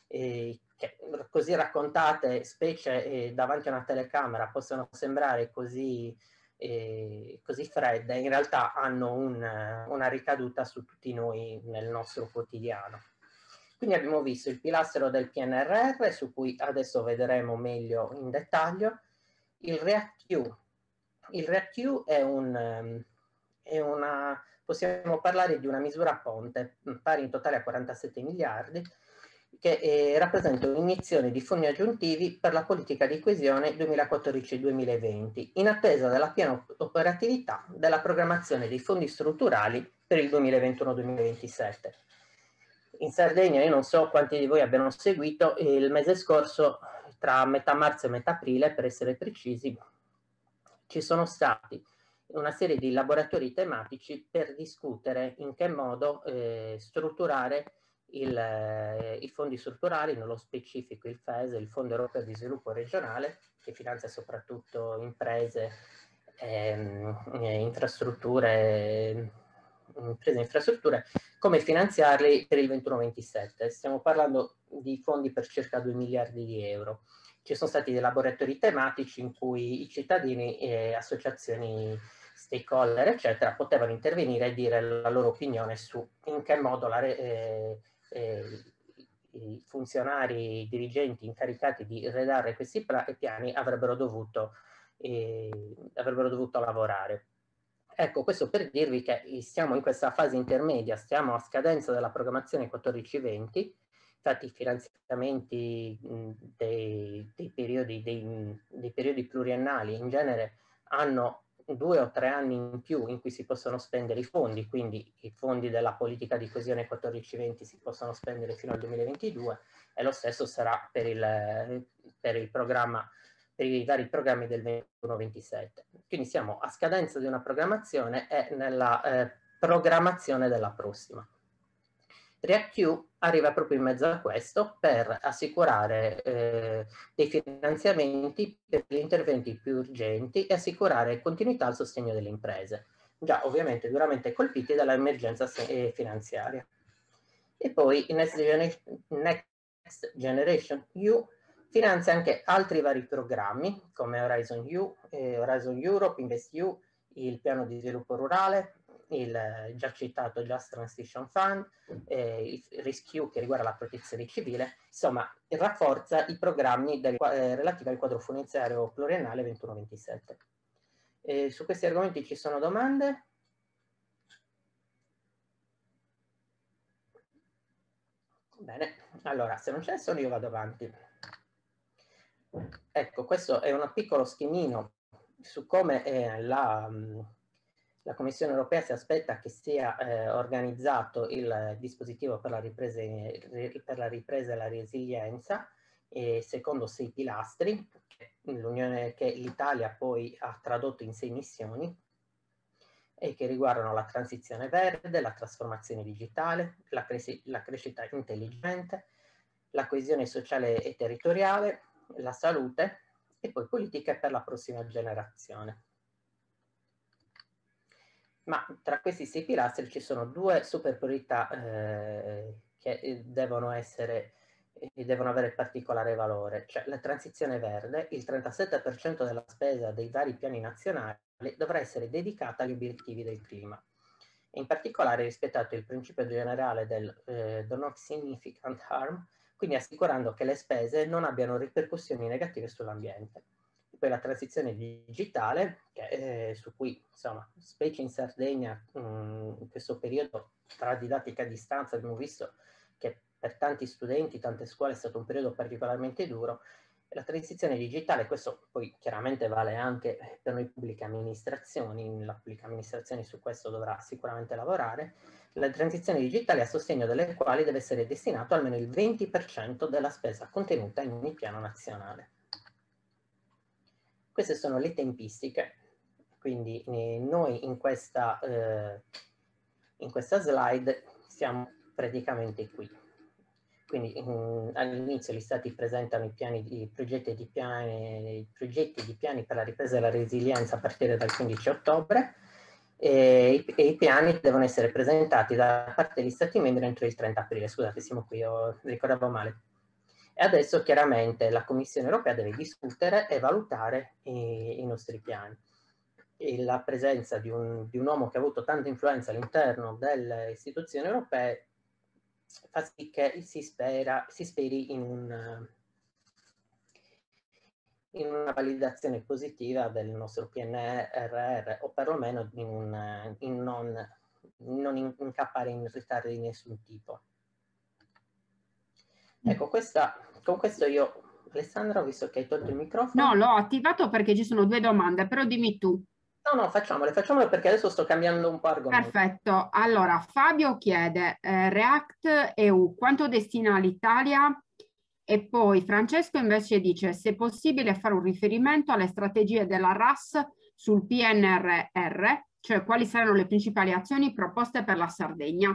S2: raccontate, specie davanti a una telecamera, possono sembrare così fredde, in realtà hanno una ricaduta su tutti noi nel nostro quotidiano. Quindi abbiamo visto il pilastro del PNRR, su cui adesso vedremo meglio in dettaglio, il REACT-EU. Il REACT-EU possiamo parlare di una misura ponte, pari in totale a 47 miliardi, che rappresenta un'iniezione di fondi aggiuntivi per la politica di coesione 2014-2020, in attesa della piena operatività della programmazione dei fondi strutturali per il 2021-2027. In Sardegna, io non so quanti di voi abbiano seguito, il mese scorso, tra metà marzo e metà aprile, per essere precisi, ci sono stati una serie di laboratori tematici per discutere in che modo strutturare i fondi strutturali, nello specifico il FES, il Fondo Europeo di Sviluppo Regionale, che finanzia soprattutto imprese, infrastrutture, come finanziarli per il 21-27. Stiamo parlando di fondi per circa 2 miliardi di euro. Ci sono stati dei laboratori tematici in cui i cittadini e associazioni stakeholder, eccetera, potevano intervenire e dire la loro opinione su in che modo i funzionari, i dirigenti incaricati di redigere questi piani avrebbero dovuto lavorare. Ecco, questo per dirvi che siamo in questa fase intermedia, stiamo a scadenza della programmazione 14-20, infatti i finanziamenti dei periodi pluriennali in genere hanno 2 o 3 anni in più in cui si possono spendere i fondi, quindi i fondi della politica di coesione 14-20 si possono spendere fino al 2022 e lo stesso sarà per il programma, per i vari programmi del 21-27. Quindi siamo a scadenza di una programmazione e nella programmazione della prossima. REACT-EU arriva proprio in mezzo a questo per assicurare dei finanziamenti per gli interventi più urgenti e assicurare continuità al sostegno delle imprese, già ovviamente duramente colpite dall'emergenza finanziaria. E poi il Next Generation EU finanzia anche altri vari programmi come Horizon EU, Horizon Europe, InvestEU, il piano di sviluppo rurale, il già citato Just Transition Fund, il RISC-EU che riguarda la protezione civile, insomma rafforza i programmi relativi al quadro finanziario pluriennale 21-27. Su questi argomenti ci sono domande? Bene, allora se non ce ne sono io vado avanti. Ecco, questo è un piccolo schemino su come la Commissione europea si aspetta che sia organizzato il dispositivo per la ripresa e la resilienza, secondo 6 pilastri che l'Italia poi ha tradotto in 6 missioni e che riguardano la transizione verde, la trasformazione digitale, la crescita intelligente, la coesione sociale e territoriale, la salute e poi politiche per la prossima generazione. Ma tra questi 6 pilastri ci sono 2 super priorità che devono avere particolare valore, cioè la transizione verde. Il 37% della spesa dei vari piani nazionali dovrà essere dedicata agli obiettivi del clima. In particolare rispettato il principio generale del do not significant harm, quindi assicurando che le spese non abbiano ripercussioni negative sull'ambiente. Poi la transizione digitale, su cui, insomma, specie in Sardegna, in questo periodo tra didattica a distanza abbiamo visto che per tanti studenti, tante scuole è stato un periodo particolarmente duro. La transizione digitale, questo poi chiaramente vale anche per noi pubbliche amministrazioni, la pubblica amministrazione su questo dovrà sicuramente lavorare, la transizione digitale a sostegno delle quali deve essere destinato almeno il 20% della spesa contenuta in ogni piano nazionale. Queste sono le tempistiche, quindi noi in questa slide siamo praticamente qui. Quindi all'inizio gli stati presentano i progetti di piani per la ripresa e la resilienza a partire dal 15 ottobre e i piani devono essere presentati da parte degli Stati membri entro il 30 aprile. Scusate, siamo qui, ricordavo male. E adesso chiaramente la Commissione europea deve discutere e valutare i nostri piani. E la presenza di un uomo che ha avuto tanta influenza all'interno delle istituzioni europee fa sì che si speri in una validazione positiva del nostro PNRR, o perlomeno in non incappare in ritardi di nessun tipo. Ecco, con questo io, Alessandra, ho visto che hai tolto il microfono.
S1: No, l'ho attivato perché ci sono 2 domande, però dimmi tu.
S2: No, facciamole perché adesso sto cambiando un po' argomento.
S1: Perfetto, allora Fabio chiede React EU quanto destina l'Italia, e poi Francesco invece dice se è possibile fare un riferimento alle strategie della RAS sul PNRR, cioè quali saranno le principali azioni proposte per la Sardegna.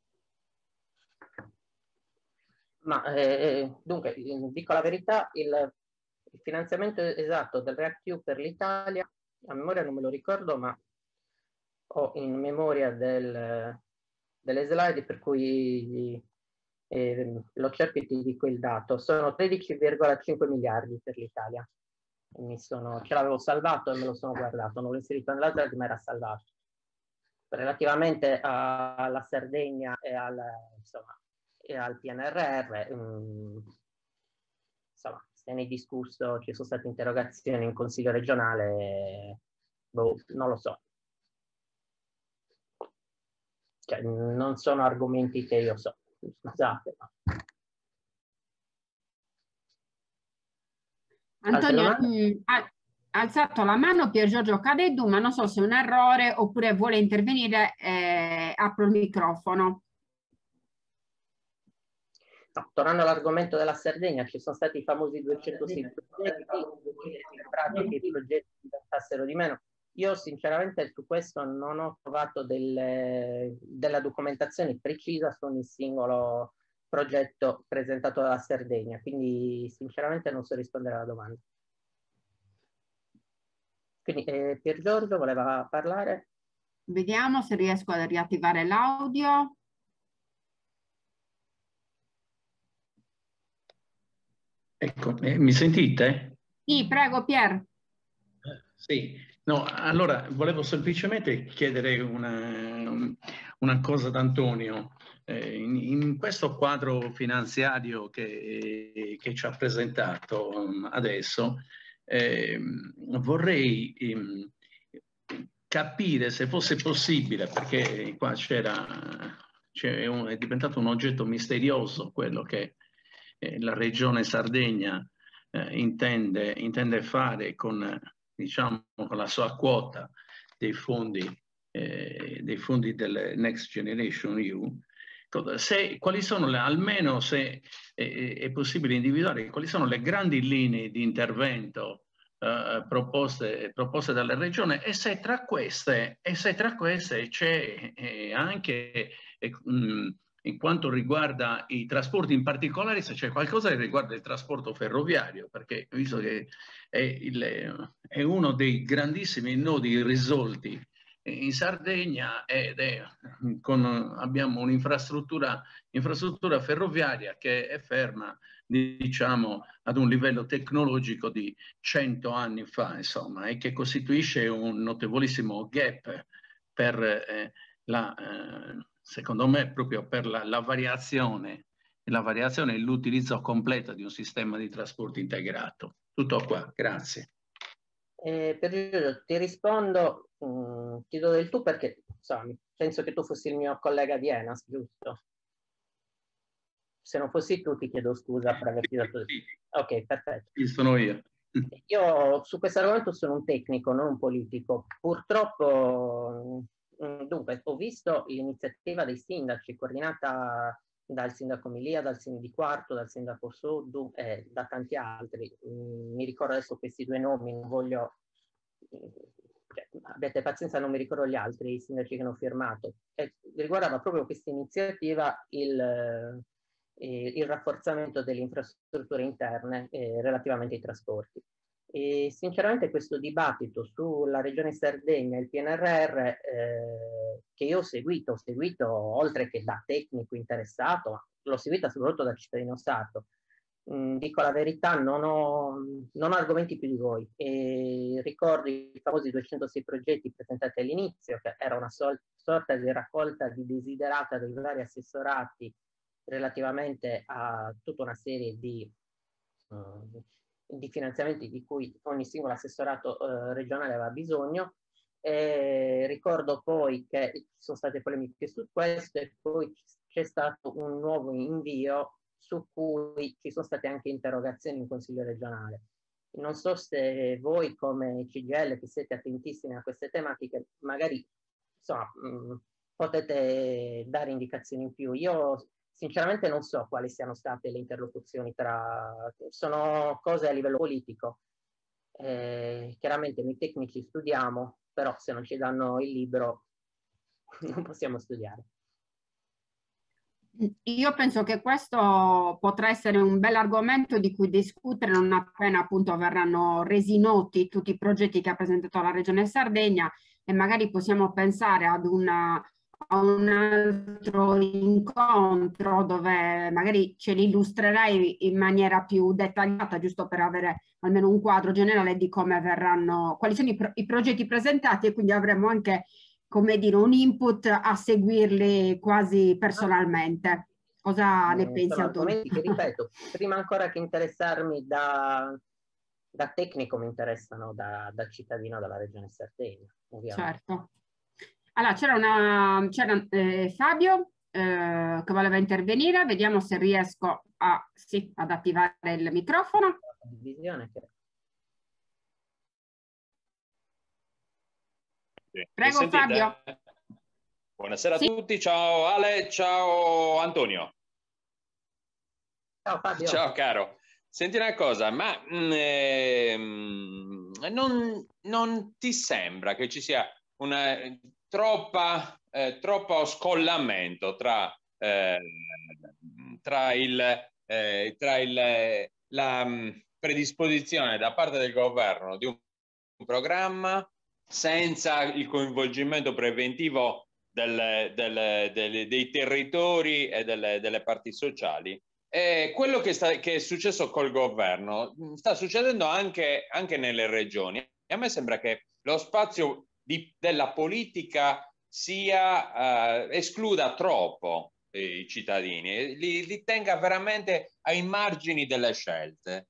S2: Ma dunque, dico la verità, il finanziamento esatto del React-EU per l'Italia, a memoria non me lo ricordo, ma ho in memoria delle slide, per cui lo cerco e ti dico il dato. Sono 13,5 miliardi per l'Italia. Ce l'avevo salvato e me lo sono guardato, non l'ho inserito nella slide, ma era salvato. Relativamente alla Sardegna e al PNRR, insomma, se ne è discusso, ci sono state interrogazioni in Consiglio regionale, non lo so. Cioè, non sono argomenti che io so, scusate.
S1: Antonio, ha alzato la mano Pier Giorgio Cadeddu, ma non so se è un errore oppure vuole intervenire, apro il microfono.
S2: No, tornando all'argomento della Sardegna, ci sono stati i famosi 206 progetti, sembrato che i progetti diventassero di meno. Io sinceramente su questo non ho trovato della documentazione precisa su ogni singolo progetto presentato dalla Sardegna, quindi sinceramente non so rispondere alla domanda. Quindi Pier Giorgio voleva parlare?
S1: Vediamo se riesco a riattivare l'audio.
S3: Ecco, mi sentite?
S1: Sì, prego Pier.
S3: Sì, no, allora volevo semplicemente chiedere una cosa ad Antonio. In questo quadro finanziario che ci ha presentato adesso, vorrei capire se fosse possibile, perché qua è diventato un oggetto misterioso quello che la Regione Sardegna intende fare con, diciamo, con la sua quota dei fondi del Next Generation EU. Quali sono almeno se è possibile individuare quali sono le grandi linee di intervento proposte dalla Regione, e se tra queste c'è anche in quanto riguarda i trasporti, in particolare se c'è qualcosa che riguarda il trasporto ferroviario, perché visto che è uno dei grandissimi nodi irrisolti in Sardegna, abbiamo un'infrastruttura ferroviaria che è ferma, diciamo, ad un livello tecnologico di 100 anni fa, insomma, e che costituisce un notevolissimo gap per secondo me, proprio per la variazione e l'utilizzo completo di un sistema di trasporto integrato. Tutto qua, grazie.
S2: Ti rispondo, ti do del tu perché insomma, penso che tu fossi il mio collega di ENAS, giusto? Se non fossi tu ti chiedo scusa per averti dato del tu. Ok, perfetto.
S3: Chi sono io?
S2: Io su questo argomento sono un tecnico, non un politico. Purtroppo, dunque, ho visto l'iniziativa dei sindaci coordinata dal sindaco Milia, dal sindaco di Quarto, dal sindaco Suddu e da tanti altri. Mi ricordo adesso questi 2 nomi, non voglio... Cioè, abbiate pazienza, non mi ricordo gli altri sindaci che hanno firmato. E riguardava proprio questa iniziativa il rafforzamento delle infrastrutture interne relativamente ai trasporti. E sinceramente questo dibattito sulla Regione Sardegna e il PNRR che io ho seguito oltre che da tecnico interessato, ma l'ho seguita soprattutto da cittadino sardo. Dico la verità, non ho argomenti più di voi. E ricordo i famosi 206 progetti presentati all'inizio, che era una sorta di raccolta di desiderata dei vari assessorati relativamente a tutta una serie di finanziamenti di cui ogni singolo assessorato regionale aveva bisogno. Ricordo poi che ci sono state polemiche su questo e poi c'è stato un nuovo invio su cui ci sono state anche interrogazioni in Consiglio regionale. Non so se voi come CGIL, che siete attentissimi a queste tematiche, magari insomma, potete dare indicazioni in più. Io sinceramente non so quali siano state le interlocuzioni sono cose a livello politico. Chiaramente noi tecnici studiamo, però se non ci danno il libro non possiamo studiare.
S1: Io penso che questo potrà essere un bel argomento di cui discutere non appena appunto verranno resi noti tutti i progetti che ha presentato la Regione Sardegna, e magari possiamo pensare a un altro incontro dove magari ce li illustrerai in maniera più dettagliata, giusto per avere almeno un quadro generale di come verranno, quali sono i progetti presentati, e quindi avremo anche, come dire, un input a seguirli quasi personalmente. Cosa ne pensi,
S2: sono
S1: Antonio?
S2: argomenti che, ripeto, prima ancora che interessarmi da tecnico mi interessano da cittadino della Regione Sardegna, ovviamente.
S1: Certo. Allora, c'era Fabio che voleva intervenire, vediamo se riesco ad attivare il microfono.
S4: Sì.
S1: Prego Fabio.
S4: Buonasera a tutti, ciao Ale, ciao Antonio.
S2: Ciao Fabio.
S4: Ciao caro. Senti una cosa, ma non ti sembra che ci sia una troppo scollamento tra la predisposizione da parte del governo di un programma senza il coinvolgimento preventivo dei territori e delle parti sociali? Quello che è successo col governo sta succedendo anche nelle regioni. A me sembra che lo spazio della politica escluda troppo i cittadini, li tenga veramente ai margini delle scelte.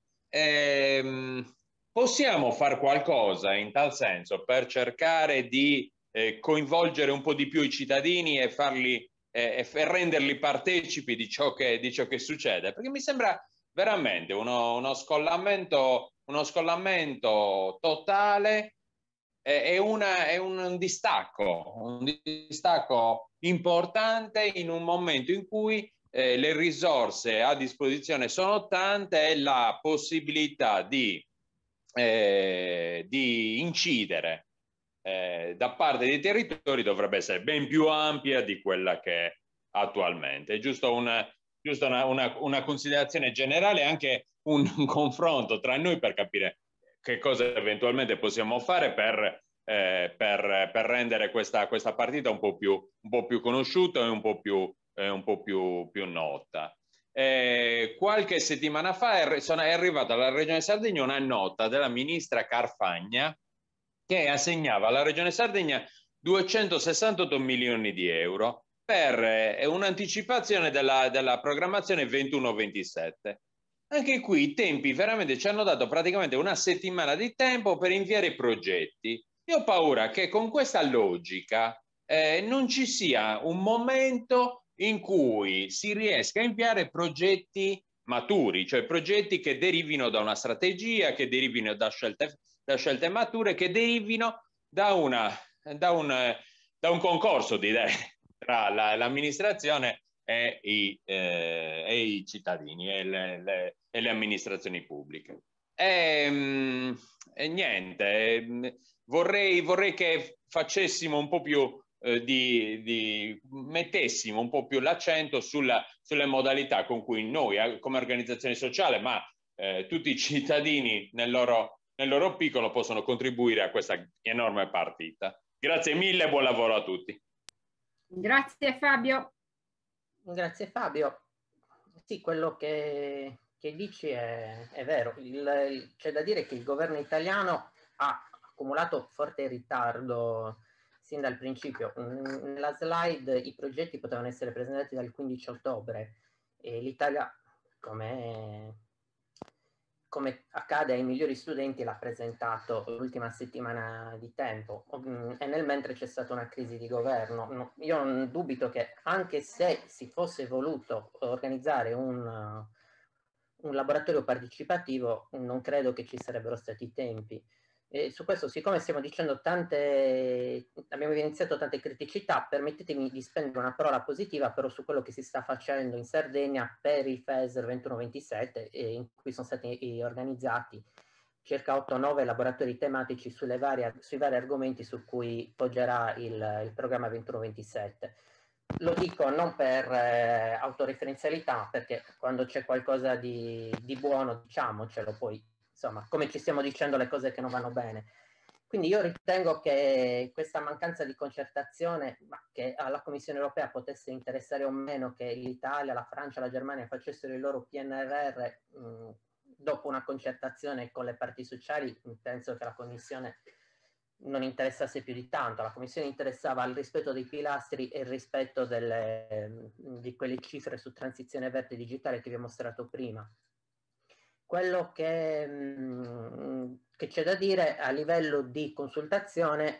S4: Possiamo fare qualcosa in tal senso per cercare di coinvolgere un po' di più i cittadini e farli e renderli partecipi di ciò che succede, perché mi sembra veramente uno scollamento totale e un distacco importante in un momento in cui le risorse a disposizione sono tante e la possibilità di incidere da parte dei territori dovrebbe essere ben più ampia di quella che è attualmente. È giusto una considerazione generale, anche un confronto tra noi per capire che cosa eventualmente possiamo fare per rendere questa partita un po' più conosciuta e un po' più nota. Qualche settimana fa è arrivata alla Regione Sardegna una nota della ministra Carfagna che assegnava alla Regione Sardegna 268 milioni di euro per un'anticipazione della programmazione 21-27. Anche qui i tempi veramente ci hanno dato praticamente una settimana di tempo per inviare i progetti. Io ho paura che con questa logica non ci sia un momento in cui si riesca a inviare progetti maturi, cioè progetti che derivino da una strategia, che derivino da scelte mature, che derivino da un concorso di idee tra l'amministrazione e i cittadini e le amministrazioni pubbliche. Niente, vorrei che facessimo un po' più mettessimo un po' più l'accento sulle modalità con cui noi come organizzazione sociale, ma tutti i cittadini nel loro nel loro piccolo possono contribuire a questa enorme partita. Grazie mille e buon lavoro a tutti.
S1: Grazie Fabio.
S2: Grazie Fabio. Sì, quello che dici è vero. C'è da dire che il governo italiano ha accumulato forte ritardo sin dal principio. Nella slide i progetti potevano essere presentati dal 15 ottobre e l'Italia, come accade ai migliori studenti, l'ha presentato l'ultima settimana di tempo e nel mentre c'è stata una crisi di governo. Io non dubito che anche se si fosse voluto organizzare un laboratorio partecipativo, non credo che ci sarebbero stati i tempi. E su questo, siccome stiamo dicendo abbiamo evidenziato tante criticità, permettetemi di spendere una parola positiva però su quello che si sta facendo in Sardegna per il FESR 21-27, in cui sono stati organizzati circa 8-9 laboratori tematici sui vari argomenti su cui poggerà il programma 21-27. Lo dico non per autoreferenzialità, perché quando c'è qualcosa di buono diciamocelo, poi insomma, come ci stiamo dicendo le cose che non vanno bene. Quindi io ritengo che questa mancanza di concertazione, ma che alla Commissione europea potesse interessare o meno che l'Italia, la Francia, la Germania facessero il loro PNRR dopo una concertazione con le parti sociali, penso che la Commissione non interessasse più di tanto. La Commissione interessava il rispetto dei pilastri e il rispetto di quelle cifre su transizione verde digitale che vi ho mostrato prima. Quello che c'è da dire a livello di consultazione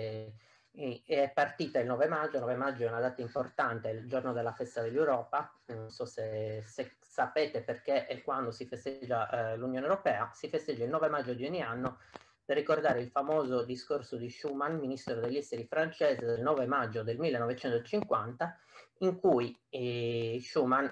S2: è partita il 9 maggio. 9 maggio è una data importante, è il giorno della festa dell'Europa. Non so se sapete perché e quando si festeggia l'Unione Europea. Si festeggia il 9 maggio di ogni anno per ricordare il famoso discorso di Schuman, ministro degli esteri francese, del 9 maggio del 1950, in cui Schuman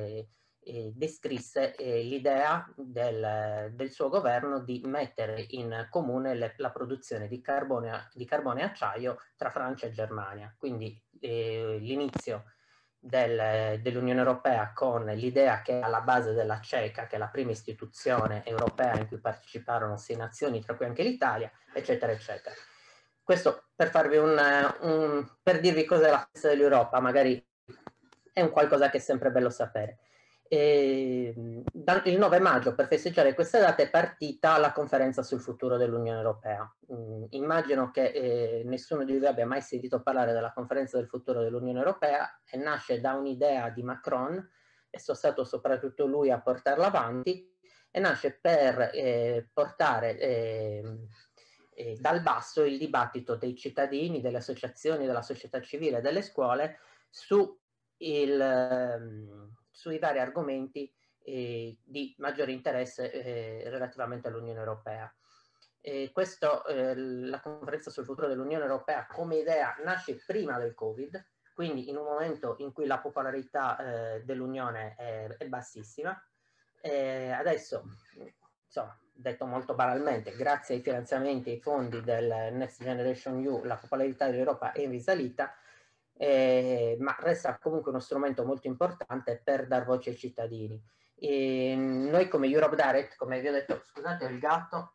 S2: descrisse l'idea del suo governo di mettere in comune la produzione di carbone e acciaio tra Francia e Germania. Quindi l'inizio dell'Unione Europea con l'idea che è alla base della CECA, che è la prima istituzione europea in cui parteciparono 6 nazioni, tra cui anche l'Italia, eccetera, eccetera. Questo per farvi per dirvi cos'è la festa dell'Europa, magari è un qualcosa che è sempre bello sapere. Il 9 maggio, per festeggiare questa data, è partita la conferenza sul futuro dell'Unione Europea. Immagino che nessuno di voi abbia mai sentito parlare della conferenza del futuro dell'Unione Europea, e nasce da un'idea di Macron, e sono stato soprattutto lui a portarla avanti, e nasce per portare dal basso il dibattito dei cittadini, delle associazioni, della società civile, delle scuole sui vari argomenti di maggiore interesse relativamente all'Unione Europea. La conferenza sul futuro dell'Unione Europea come idea nasce prima del Covid, quindi in un momento in cui la popolarità dell'Unione è bassissima. Adesso, insomma, detto molto banalmente, grazie ai finanziamenti e ai fondi del Next Generation EU, la popolarità dell'Europa è in risalita, ma resta comunque uno strumento molto importante per dar voce ai cittadini. Noi come Europe Direct, come vi ho detto, scusate, ho il gatto.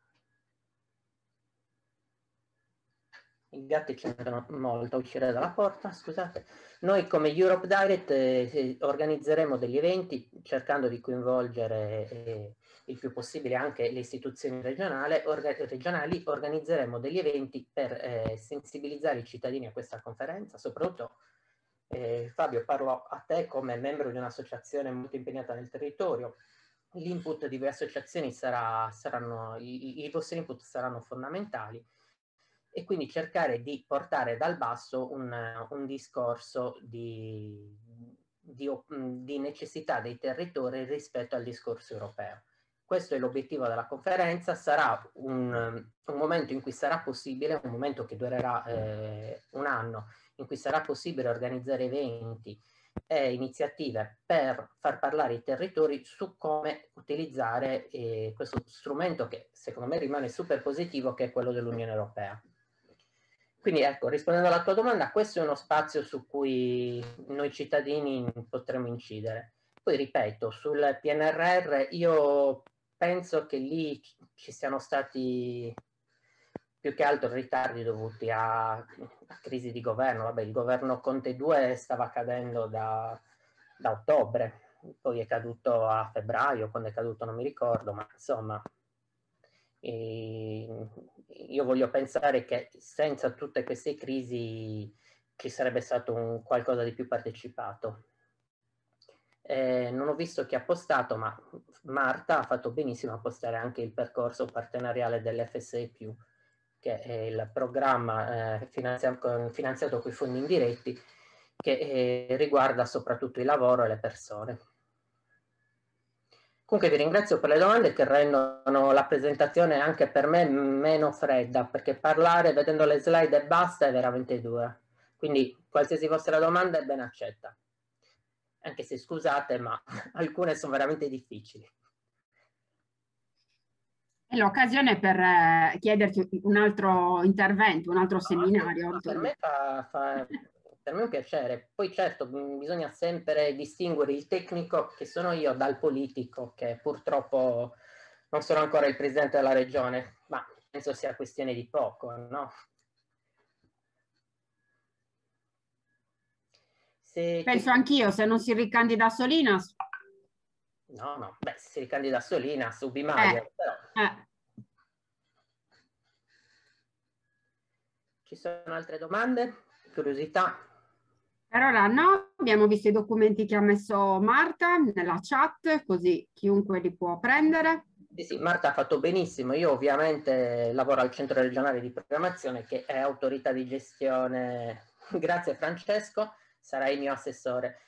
S2: I gatti ci mettono molto a uscire dalla porta, scusate. Noi come Europe Direct organizzeremo degli eventi cercando di coinvolgere il più possibile anche le istituzioni regionali. Organizzeremo degli eventi per sensibilizzare i cittadini a questa conferenza, soprattutto Fabio, parlo a te come membro di un'associazione molto impegnata nel territorio. L'input di voi associazioni i vostri input saranno fondamentali, e quindi cercare di portare dal basso un discorso di necessità dei territori rispetto al discorso europeo. Questo è l'obiettivo della conferenza. Sarà un momento in cui sarà possibile, un momento che durerà un anno, in cui sarà possibile organizzare eventi e iniziative per far parlare i territori su come utilizzare questo strumento che secondo me rimane super positivo, che è quello dell'Unione Europea. Quindi ecco, rispondendo alla tua domanda, questo è uno spazio su cui noi cittadini potremo incidere. Poi ripeto, sul PNRR io penso che lì ci siano stati più che altro ritardi dovuti a crisi di governo. Vabbè, il governo Conte 2 stava cadendo da ottobre, poi è caduto a febbraio, quando è caduto non mi ricordo, ma insomma io voglio pensare che senza tutte queste crisi ci sarebbe stato un qualcosa di più partecipato. Non ho visto chi ha postato, ma Marta ha fatto benissimo a postare anche il percorso partenariale dell'FSE+, che è il programma finanziato con i fondi indiretti, che riguarda soprattutto il lavoro e le persone. Comunque vi ringrazio per le domande che rendono la presentazione anche per me meno fredda, perché parlare vedendo le slide e basta è veramente dura. Quindi qualsiasi vostra domanda è ben accetta. Anche se scusate, ma alcune sono veramente difficili.
S1: È l'occasione per chiederti un altro intervento, un altro seminario.
S2: Per me per me è un piacere. Poi certo bisogna sempre distinguere il tecnico che sono io dal politico, che purtroppo non sono ancora il presidente della regione, ma penso sia questione di poco, no?
S1: Penso anch'io, se non si ricandida Solinas.
S2: No, beh, se si ricandida Solinas, Ubimaio, però. Ci sono altre domande? Curiosità?
S1: Per ora no, abbiamo visto i documenti che ha messo Marta nella chat, così chiunque li può prendere.
S2: Sì, Marta ha fatto benissimo. Io ovviamente lavoro al Centro Regionale di Programmazione, che è autorità di gestione. Grazie Francesco, sarai il mio assessore.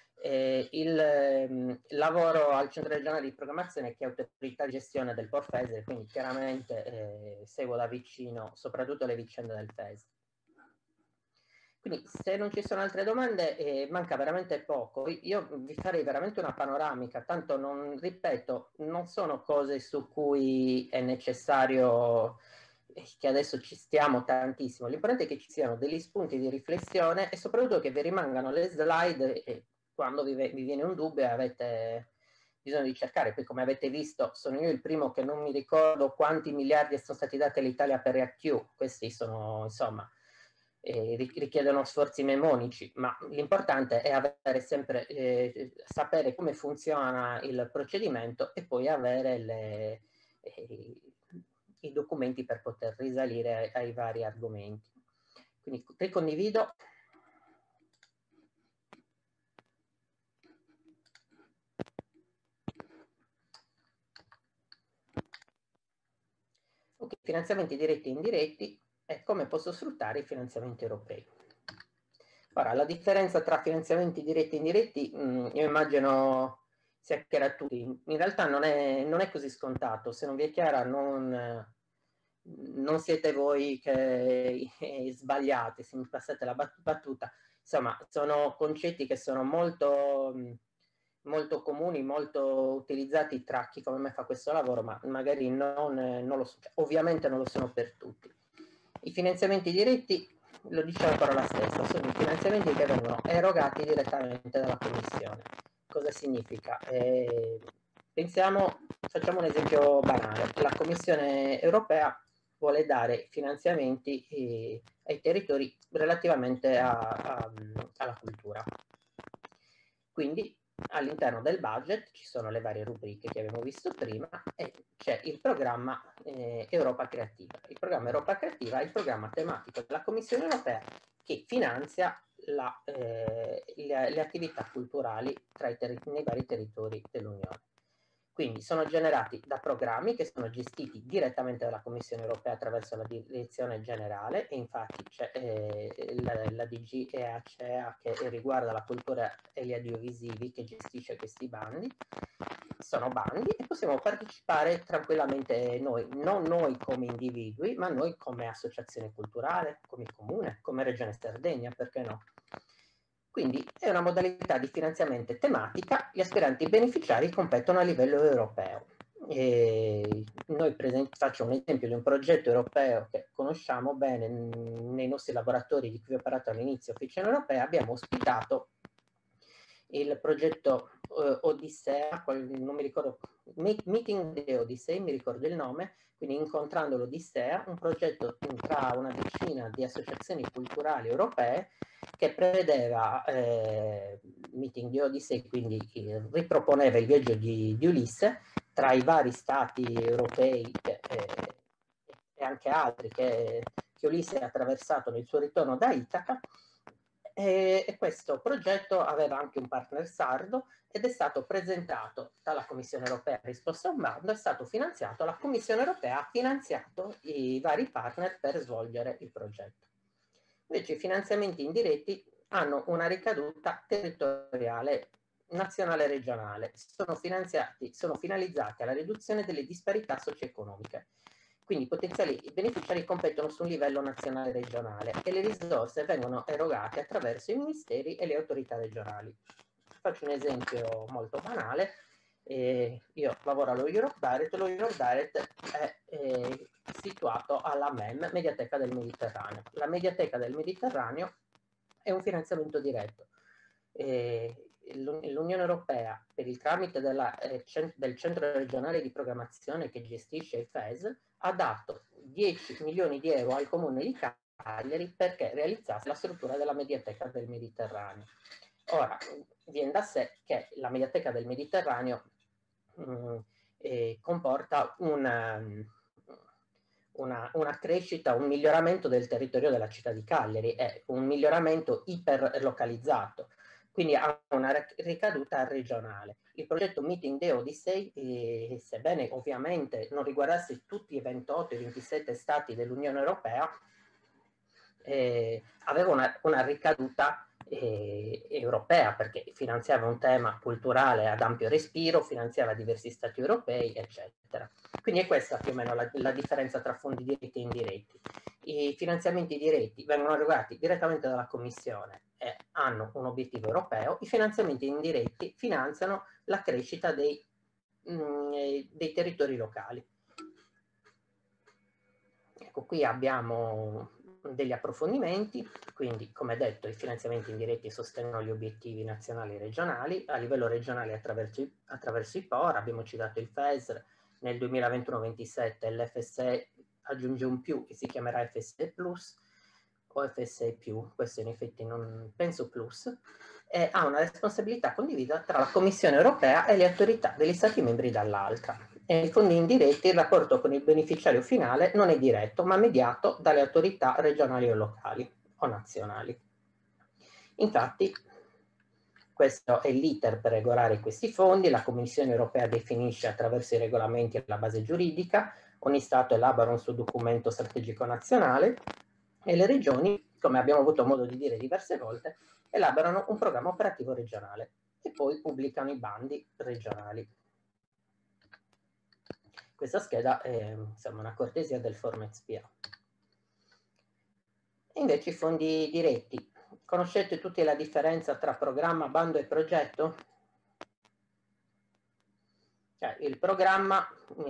S2: Lavoro al Centro Regionale di Programmazione, che è autorità di gestione del Porfese, quindi chiaramente seguo da vicino soprattutto le vicende del FES. Quindi se non ci sono altre domande, manca veramente poco. Io vi farei veramente una panoramica, tanto non, ripeto, non sono cose su cui è necessario che adesso ci stiamo tantissimo. L'importante è che ci siano degli spunti di riflessione e soprattutto che vi rimangano le slide e quando vi viene un dubbio avete bisogno di cercare. Poi come avete visto sono io il primo che non mi ricordo quanti miliardi sono stati dati all'Italia per REACT. Questi sono, insomma, richiedono sforzi mnemonici, ma l'importante è avere sempre, sapere come funziona il procedimento e poi avere i documenti per poter risalire ai vari argomenti. Quindi ricondivido. Ok, finanziamenti diretti e indiretti e come posso sfruttare i finanziamenti europei. Ora, la differenza tra finanziamenti diretti e indiretti, io immagino sia chiara a tutti. In realtà non è così scontato. Se non vi è chiara, non siete voi che sbagliate, se mi passate la battuta. Insomma, sono concetti che sono molto comuni, molto utilizzati tra chi come me fa questo lavoro, ma magari non lo so. Ovviamente non lo sono per tutti. I finanziamenti diretti, lo dice la parola stessa, sono i finanziamenti che vengono erogati direttamente dalla Commissione. Cosa significa? Facciamo un esempio banale. La Commissione europea vuole dare finanziamenti ai territori relativamente alla cultura. Quindi all'interno del budget ci sono le varie rubriche che abbiamo visto prima e c'è il programma Europa Creativa. Il programma Europa Creativa è il programma tematico della Commissione Europea che finanzia le attività culturali nei vari territori dell'Unione. Quindi sono generati da programmi che sono gestiti direttamente dalla Commissione Europea attraverso la direzione generale e infatti c'è la DG EACEA che riguarda la cultura e gli audiovisivi che gestisce questi bandi. Sono bandi e possiamo partecipare tranquillamente noi, non noi come individui, ma noi come associazione culturale, come comune, come Regione Sardegna, perché no? Quindi è una modalità di finanziamento tematica, gli aspiranti beneficiari competono a livello europeo. Noi faccio un esempio di un progetto europeo che conosciamo bene nei nostri laboratori di cui vi ho parlato all'inizio, Officina Europea, abbiamo ospitato il progetto Odissea, non mi ricordo, Meeting the Odyssey, mi ricordo il nome, quindi Incontrando l'Odissea, un progetto tra una decina di associazioni culturali europee che prevedeva Meeting the Odyssey, quindi riproponeva il viaggio di Ulisse tra i vari stati europei e anche altri che Ulisse ha attraversato nel suo ritorno da Itaca, e questo progetto aveva anche un partner sardo ed è stato presentato dalla Commissione Europea, risposto a un bando, è stato finanziato, la Commissione Europea ha finanziato i vari partner per svolgere il progetto. Invece i finanziamenti indiretti hanno una ricaduta territoriale, nazionale e regionale, sono finalizzati alla riduzione delle disparità socio-economiche. Quindi i potenziali beneficiari competono su un livello nazionale e regionale e le risorse vengono erogate attraverso i ministeri e le autorità regionali. Faccio un esempio molto banale. Io lavoro allo Europe Direct, lo Europe Direct è situato alla MEM, Mediateca del Mediterraneo. La Mediateca del Mediterraneo è un finanziamento diretto. L'Unione Europea, per il tramite del Centro Regionale di Programmazione che gestisce il FES, ha dato 10 milioni di euro al Comune di Cagliari perché realizzasse la struttura della Mediateca del Mediterraneo. Ora, viene da sé che la Mediateca del Mediterraneo comporta una crescita, un miglioramento del territorio della città di Cagliari, è un miglioramento iperlocalizzato, quindi ha una ricaduta regionale. Il progetto Meeting the Odyssey, sebbene ovviamente non riguardasse tutti i 28 e 27 stati dell'Unione Europea, aveva una ricaduta europea, perché finanziava un tema culturale ad ampio respiro, finanziava diversi stati europei, eccetera. Quindi è questa più o meno la differenza tra fondi diretti e indiretti. I finanziamenti diretti vengono erogati direttamente dalla Commissione e hanno un obiettivo europeo, i finanziamenti indiretti finanziano la crescita dei territori locali. Ecco, qui abbiamo degli approfondimenti, quindi come detto i finanziamenti indiretti sostengono gli obiettivi nazionali e regionali, a livello regionale attraverso i POR, abbiamo citato il FESR, nel 2021-27 l'FSE aggiunge un più che si chiamerà FSE Plus o FSE più, questo in effetti non penso plus, e ha una responsabilità condivisa tra la Commissione Europea e le autorità degli Stati membri dall'altra. E nei fondi indiretti il rapporto con il beneficiario finale non è diretto, ma mediato dalle autorità regionali o locali o nazionali. Infatti, questo è l'iter per regolare questi fondi. La Commissione Europea definisce attraverso i regolamenti la base giuridica, ogni Stato elabora un suo documento strategico nazionale e le regioni, come abbiamo avuto modo di dire diverse volte, elaborano un programma operativo regionale e poi pubblicano i bandi regionali. Questa scheda è insomma una cortesia del Format SPA. E invece i fondi diretti. Conoscete tutti la differenza tra programma, bando e progetto? Cioè, il programma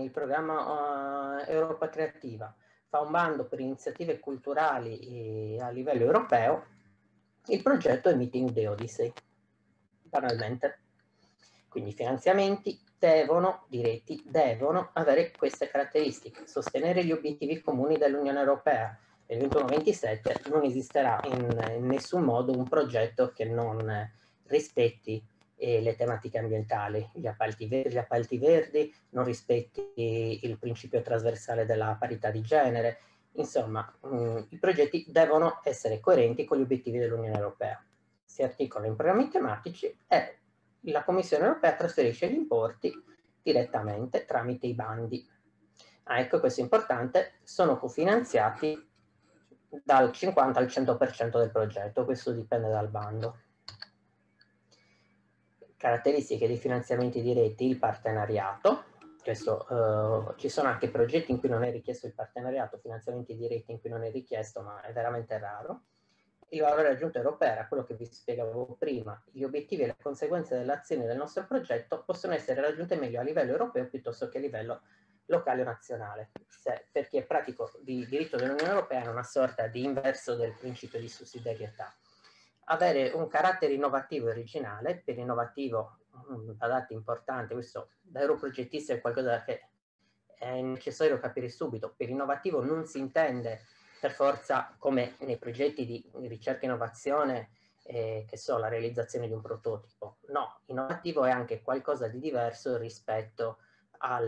S2: Europa Creativa fa un bando per iniziative culturali a livello europeo, il progetto è Meeting the Odyssey, banalmente. Quindi i finanziamenti diretti devono avere queste caratteristiche: sostenere gli obiettivi comuni dell'Unione Europea. Nel 21-27 non esisterà in nessun modo un progetto che non rispetti le tematiche ambientali, gli appalti verdi, non rispetti il principio trasversale della parità di genere. Insomma, i progetti devono essere coerenti con gli obiettivi dell'Unione Europea. Si articolano in programmi tematici e la Commissione Europea trasferisce gli importi direttamente tramite i bandi. Ecco, questo è importante, sono cofinanziati dal 50 al 100% del progetto, questo dipende dal bando. Caratteristiche dei finanziamenti diretti: il partenariato. Questo, ci sono anche progetti in cui non è richiesto il partenariato, finanziamenti diretti in cui non è richiesto, ma è veramente raro. Il valore aggiunto europeo era quello che vi spiegavo prima: gli obiettivi e le conseguenze dell'azione del nostro progetto possono essere raggiunte meglio a livello europeo piuttosto che a livello locale o nazionale, per chi è pratico di diritto dell'Unione Europea è una sorta di inverso del principio di sussidiarietà. avere un carattere innovativo e originale. Per innovativo, badate, importante, questo da europrogettista è qualcosa che è necessario capire subito. Per innovativo non si intende per forza, come nei progetti di ricerca e innovazione, che so, la realizzazione di un prototipo. No, innovativo è anche qualcosa di diverso rispetto a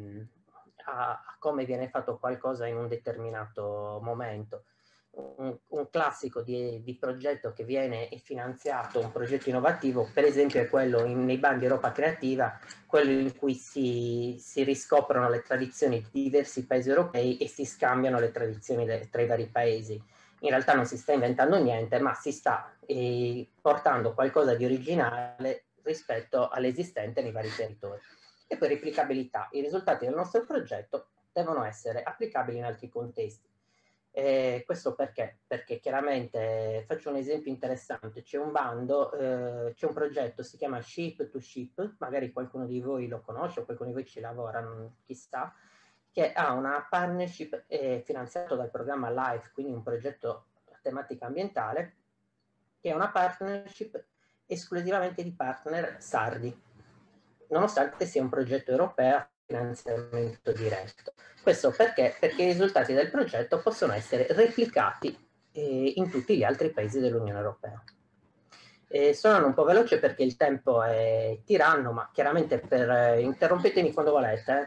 S2: come viene fatto qualcosa in un determinato momento. Un classico di progetto che viene finanziato, un progetto innovativo, per esempio è quello nei bandi Europa Creativa, quello in cui si riscoprono le tradizioni di diversi paesi europei e si scambiano le tradizioni tra i vari paesi. In realtà non si sta inventando niente, ma si sta portando qualcosa di originale rispetto all'esistente nei vari territori. E poi replicabilità. I risultati del nostro progetto devono essere applicabili in altri contesti. Questo perché? Perché chiaramente, faccio un esempio interessante, c'è un bando, c'è un progetto, si chiama Ship to Ship, magari qualcuno di voi lo conosce o qualcuno di voi ci lavora, chissà, che ha una partnership finanziato dal programma LIFE, quindi un progetto a tematica ambientale, che è una partnership esclusivamente di partner sardi, nonostante sia un progetto europeo a finanziamento diretto. Questo perché? Perché i risultati del progetto possono essere replicati in tutti gli altri paesi dell'Unione Europea. Sono un po' veloce perché il tempo è tiranno, ma chiaramente interrompetemi quando volete.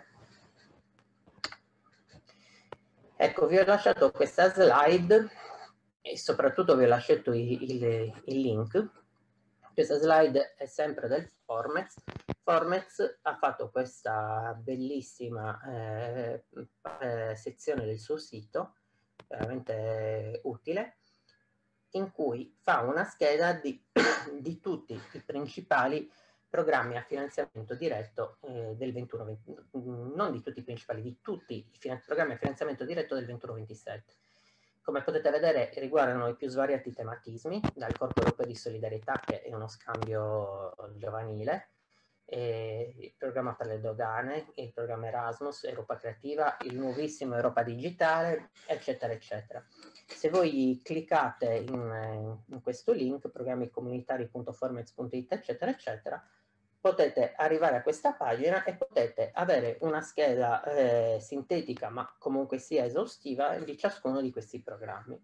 S2: Ecco, vi ho lasciato questa slide e soprattutto vi ho lasciato il link. Questa slide è sempre del Formez. Formez ha fatto questa bellissima sezione del suo sito, veramente utile, in cui fa una scheda di tutti i principali programmi a finanziamento diretto del 21-27, non di tutti i principali, di tutti i programmi a finanziamento diretto del 21-27. Come potete vedere riguardano i più svariati tematismi, dal Corpo Europeo di Solidarietà, che è uno scambio giovanile, il programma per le dogane, il programma Erasmus, Europa Creativa, il nuovissimo Europa Digitale, eccetera, eccetera. Se voi cliccate in questo link, programmicomunitari.formez.it, eccetera, eccetera, potete arrivare a questa pagina e potete avere una scheda sintetica, ma comunque sia esaustiva, di ciascuno di questi programmi.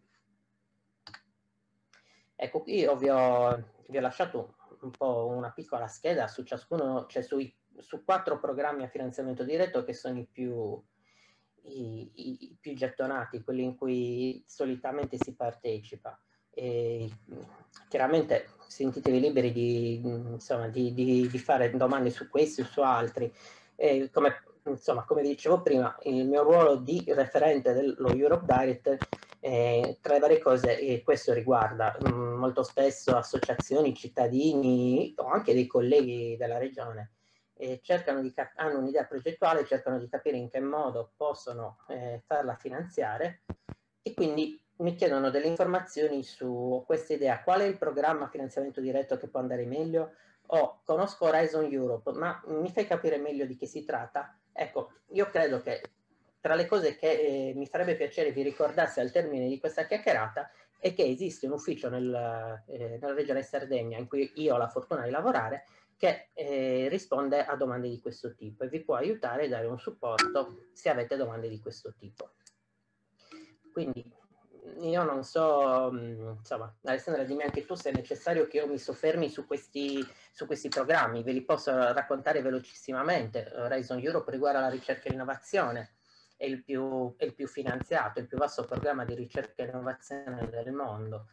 S2: Ecco, qui io vi ho lasciato un po' una piccola scheda su ciascuno, cioè su 4 programmi a finanziamento diretto che sono i più gettonati, quelli in cui solitamente si partecipa. E chiaramente sentitevi liberi di fare domande su questi o su altri. Come vi dicevo prima, il mio ruolo di referente dello Europe Direct, tra le varie cose, questo riguarda molto spesso associazioni, cittadini o anche dei colleghi della regione. Hanno un'idea progettuale, cercano di capire in che modo possono farla finanziare e quindi mi chiedono delle informazioni su questa idea. Qual è il programma a finanziamento diretto che può andare meglio? Conosco Horizon Europe, ma mi fai capire meglio di che si tratta? Ecco, io credo che tra le cose che mi farebbe piacere vi ricordasse al termine di questa chiacchierata è che esiste un ufficio nella regione Sardegna in cui io ho la fortuna di lavorare, che risponde a domande di questo tipo e vi può aiutare e dare un supporto se avete domande di questo tipo. Quindi io non so, insomma, Alessandra, dimmi anche tu se è necessario che io mi soffermi su questi programmi, ve li posso raccontare velocissimamente. Horizon Europe riguarda la ricerca e l'innovazione, è il più finanziato, il più vasto programma di ricerca e innovazione del mondo,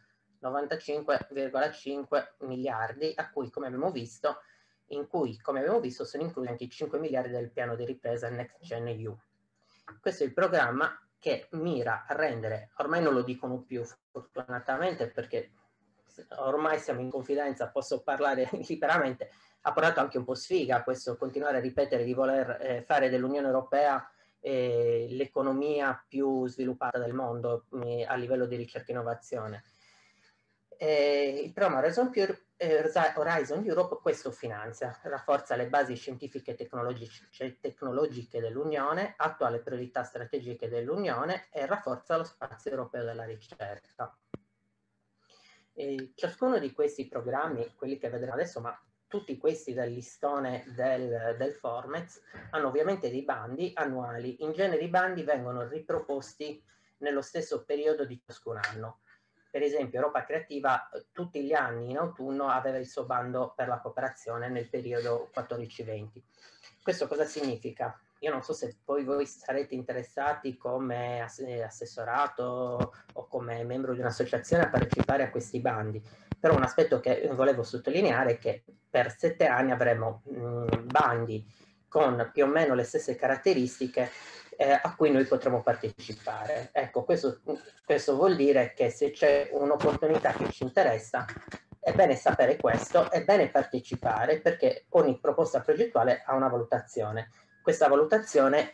S2: 95,5 miliardi, a cui, come abbiamo visto, sono inclusi anche i 5 miliardi del piano di ripresa Next Gen EU. Questo è il programma che mira a rendere, ormai non lo dicono più fortunatamente perché ormai siamo in confidenza, posso parlare liberamente, ha portato anche un po' sfiga questo continuare a ripetere di voler fare dell'Unione Europea l'economia più sviluppata del mondo a livello di ricerca e innovazione. Il programma Horizon Europe questo finanzia, rafforza le basi scientifiche e tecnologiche dell'Unione, attua le priorità strategiche dell'Unione e rafforza lo spazio europeo della ricerca. Ciascuno di questi programmi, quelli che vedremo adesso, ma tutti questi del listone del Formez, hanno ovviamente dei bandi annuali. In genere i bandi vengono riproposti nello stesso periodo di ciascun anno. Per esempio Europa Creativa tutti gli anni in autunno aveva il suo bando per la cooperazione nel periodo 14-20. Questo cosa significa? Io non so se poi voi sarete interessati come assessorato o come membro di un'associazione a partecipare a questi bandi, però un aspetto che volevo sottolineare è che per 7 anni avremo bandi con più o meno le stesse caratteristiche a cui noi potremo partecipare. Ecco, questo vuol dire che se c'è un'opportunità che ci interessa, è bene sapere questo, è bene partecipare, perché ogni proposta progettuale ha una valutazione. Questa valutazione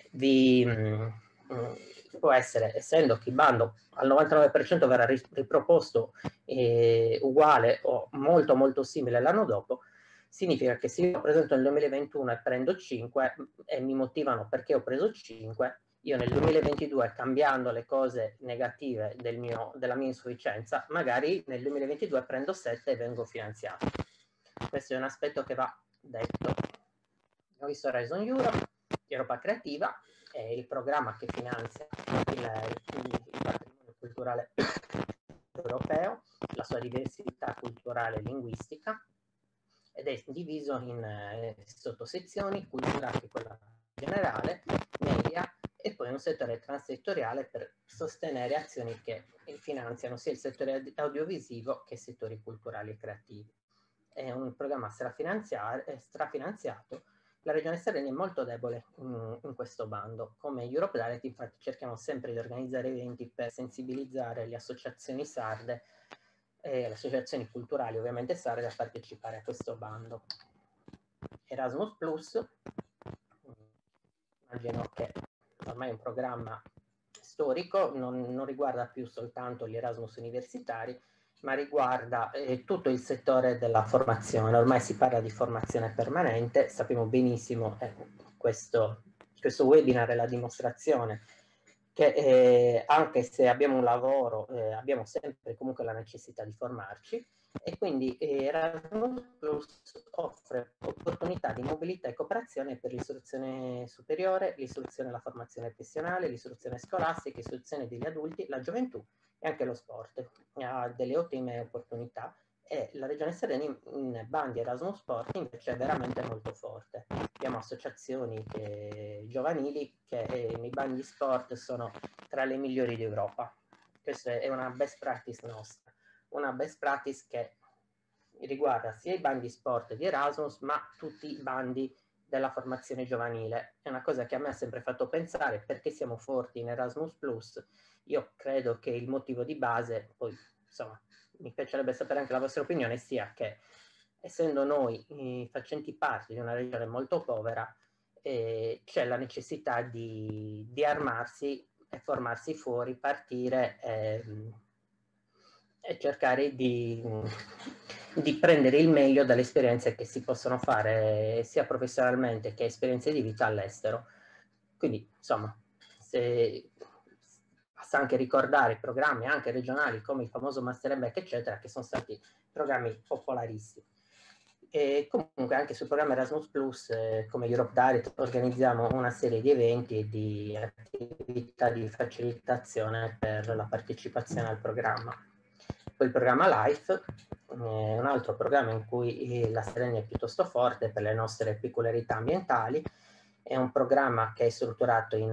S2: può essere, essendo che il bando al 99% verrà riproposto uguale o molto molto simile l'anno dopo, significa che se io presento nel 2021 e prendo 5 e mi motivano perché ho preso 5, io nel 2022, cambiando le cose negative della mia insufficienza, magari nel 2022 prendo 7 e vengo finanziato. Questo è un aspetto che va detto. Ho visto Horizon Europe, Europa Creativa, è il programma che finanzia il patrimonio culturale europeo, la sua diversità culturale e linguistica, ed è diviso in sottosezioni: cultura, che è quella generale, media, e poi un settore transsettoriale per sostenere azioni che finanziano sia il settore audiovisivo che settori culturali e creativi. È un programma strafinanziato. La Regione Sardegna è molto debole in questo bando. Come Europe Direct, infatti, cerchiamo sempre di organizzare eventi per sensibilizzare le associazioni sarde e le associazioni culturali, ovviamente sarde, a partecipare a questo bando. Erasmus Plus, immagino che ormai è un programma storico, non riguarda più soltanto gli Erasmus universitari, ma riguarda tutto il settore della formazione. Ormai si parla di formazione permanente, sappiamo benissimo, questo webinar è la dimostrazione che anche se abbiamo un lavoro, abbiamo sempre comunque la necessità di formarci, e quindi Erasmus Plus offre opportunità di mobilità e cooperazione per l'istruzione superiore, l'istruzione e la formazione professionale, l'istruzione scolastica, l'istruzione degli adulti, la gioventù e anche lo sport. Ha delle ottime opportunità, e la Regione Sardegna in bandi Erasmus Sport invece è veramente molto forte. Abbiamo associazioni giovanili che nei bandi sport sono tra le migliori d'Europa. Questa è una best practice nostra, una best practice che riguarda sia i bandi sport di Erasmus, ma tutti i bandi della formazione giovanile. È una cosa che a me ha sempre fatto pensare: perché siamo forti in Erasmus Plus. Io credo che il motivo di base, poi insomma mi piacerebbe sapere anche la vostra opinione, sia che essendo noi facenti parte di una regione molto povera, c'è la necessità di armarsi e formarsi fuori, partire e cercare di prendere il meglio dalle esperienze che si possono fare sia professionalmente che esperienze di vita all'estero. Quindi insomma, basta anche ricordare i programmi anche regionali come il famoso Master & Back eccetera, che sono stati programmi popolarissimi. E comunque anche sul programma Erasmus Plus, come Europe Direct, organizziamo una serie di eventi e di attività di facilitazione per la partecipazione al programma. Poi il programma LIFE, un altro programma in cui la Sardegna è piuttosto forte per le nostre peculiarità ambientali. È un programma che è strutturato in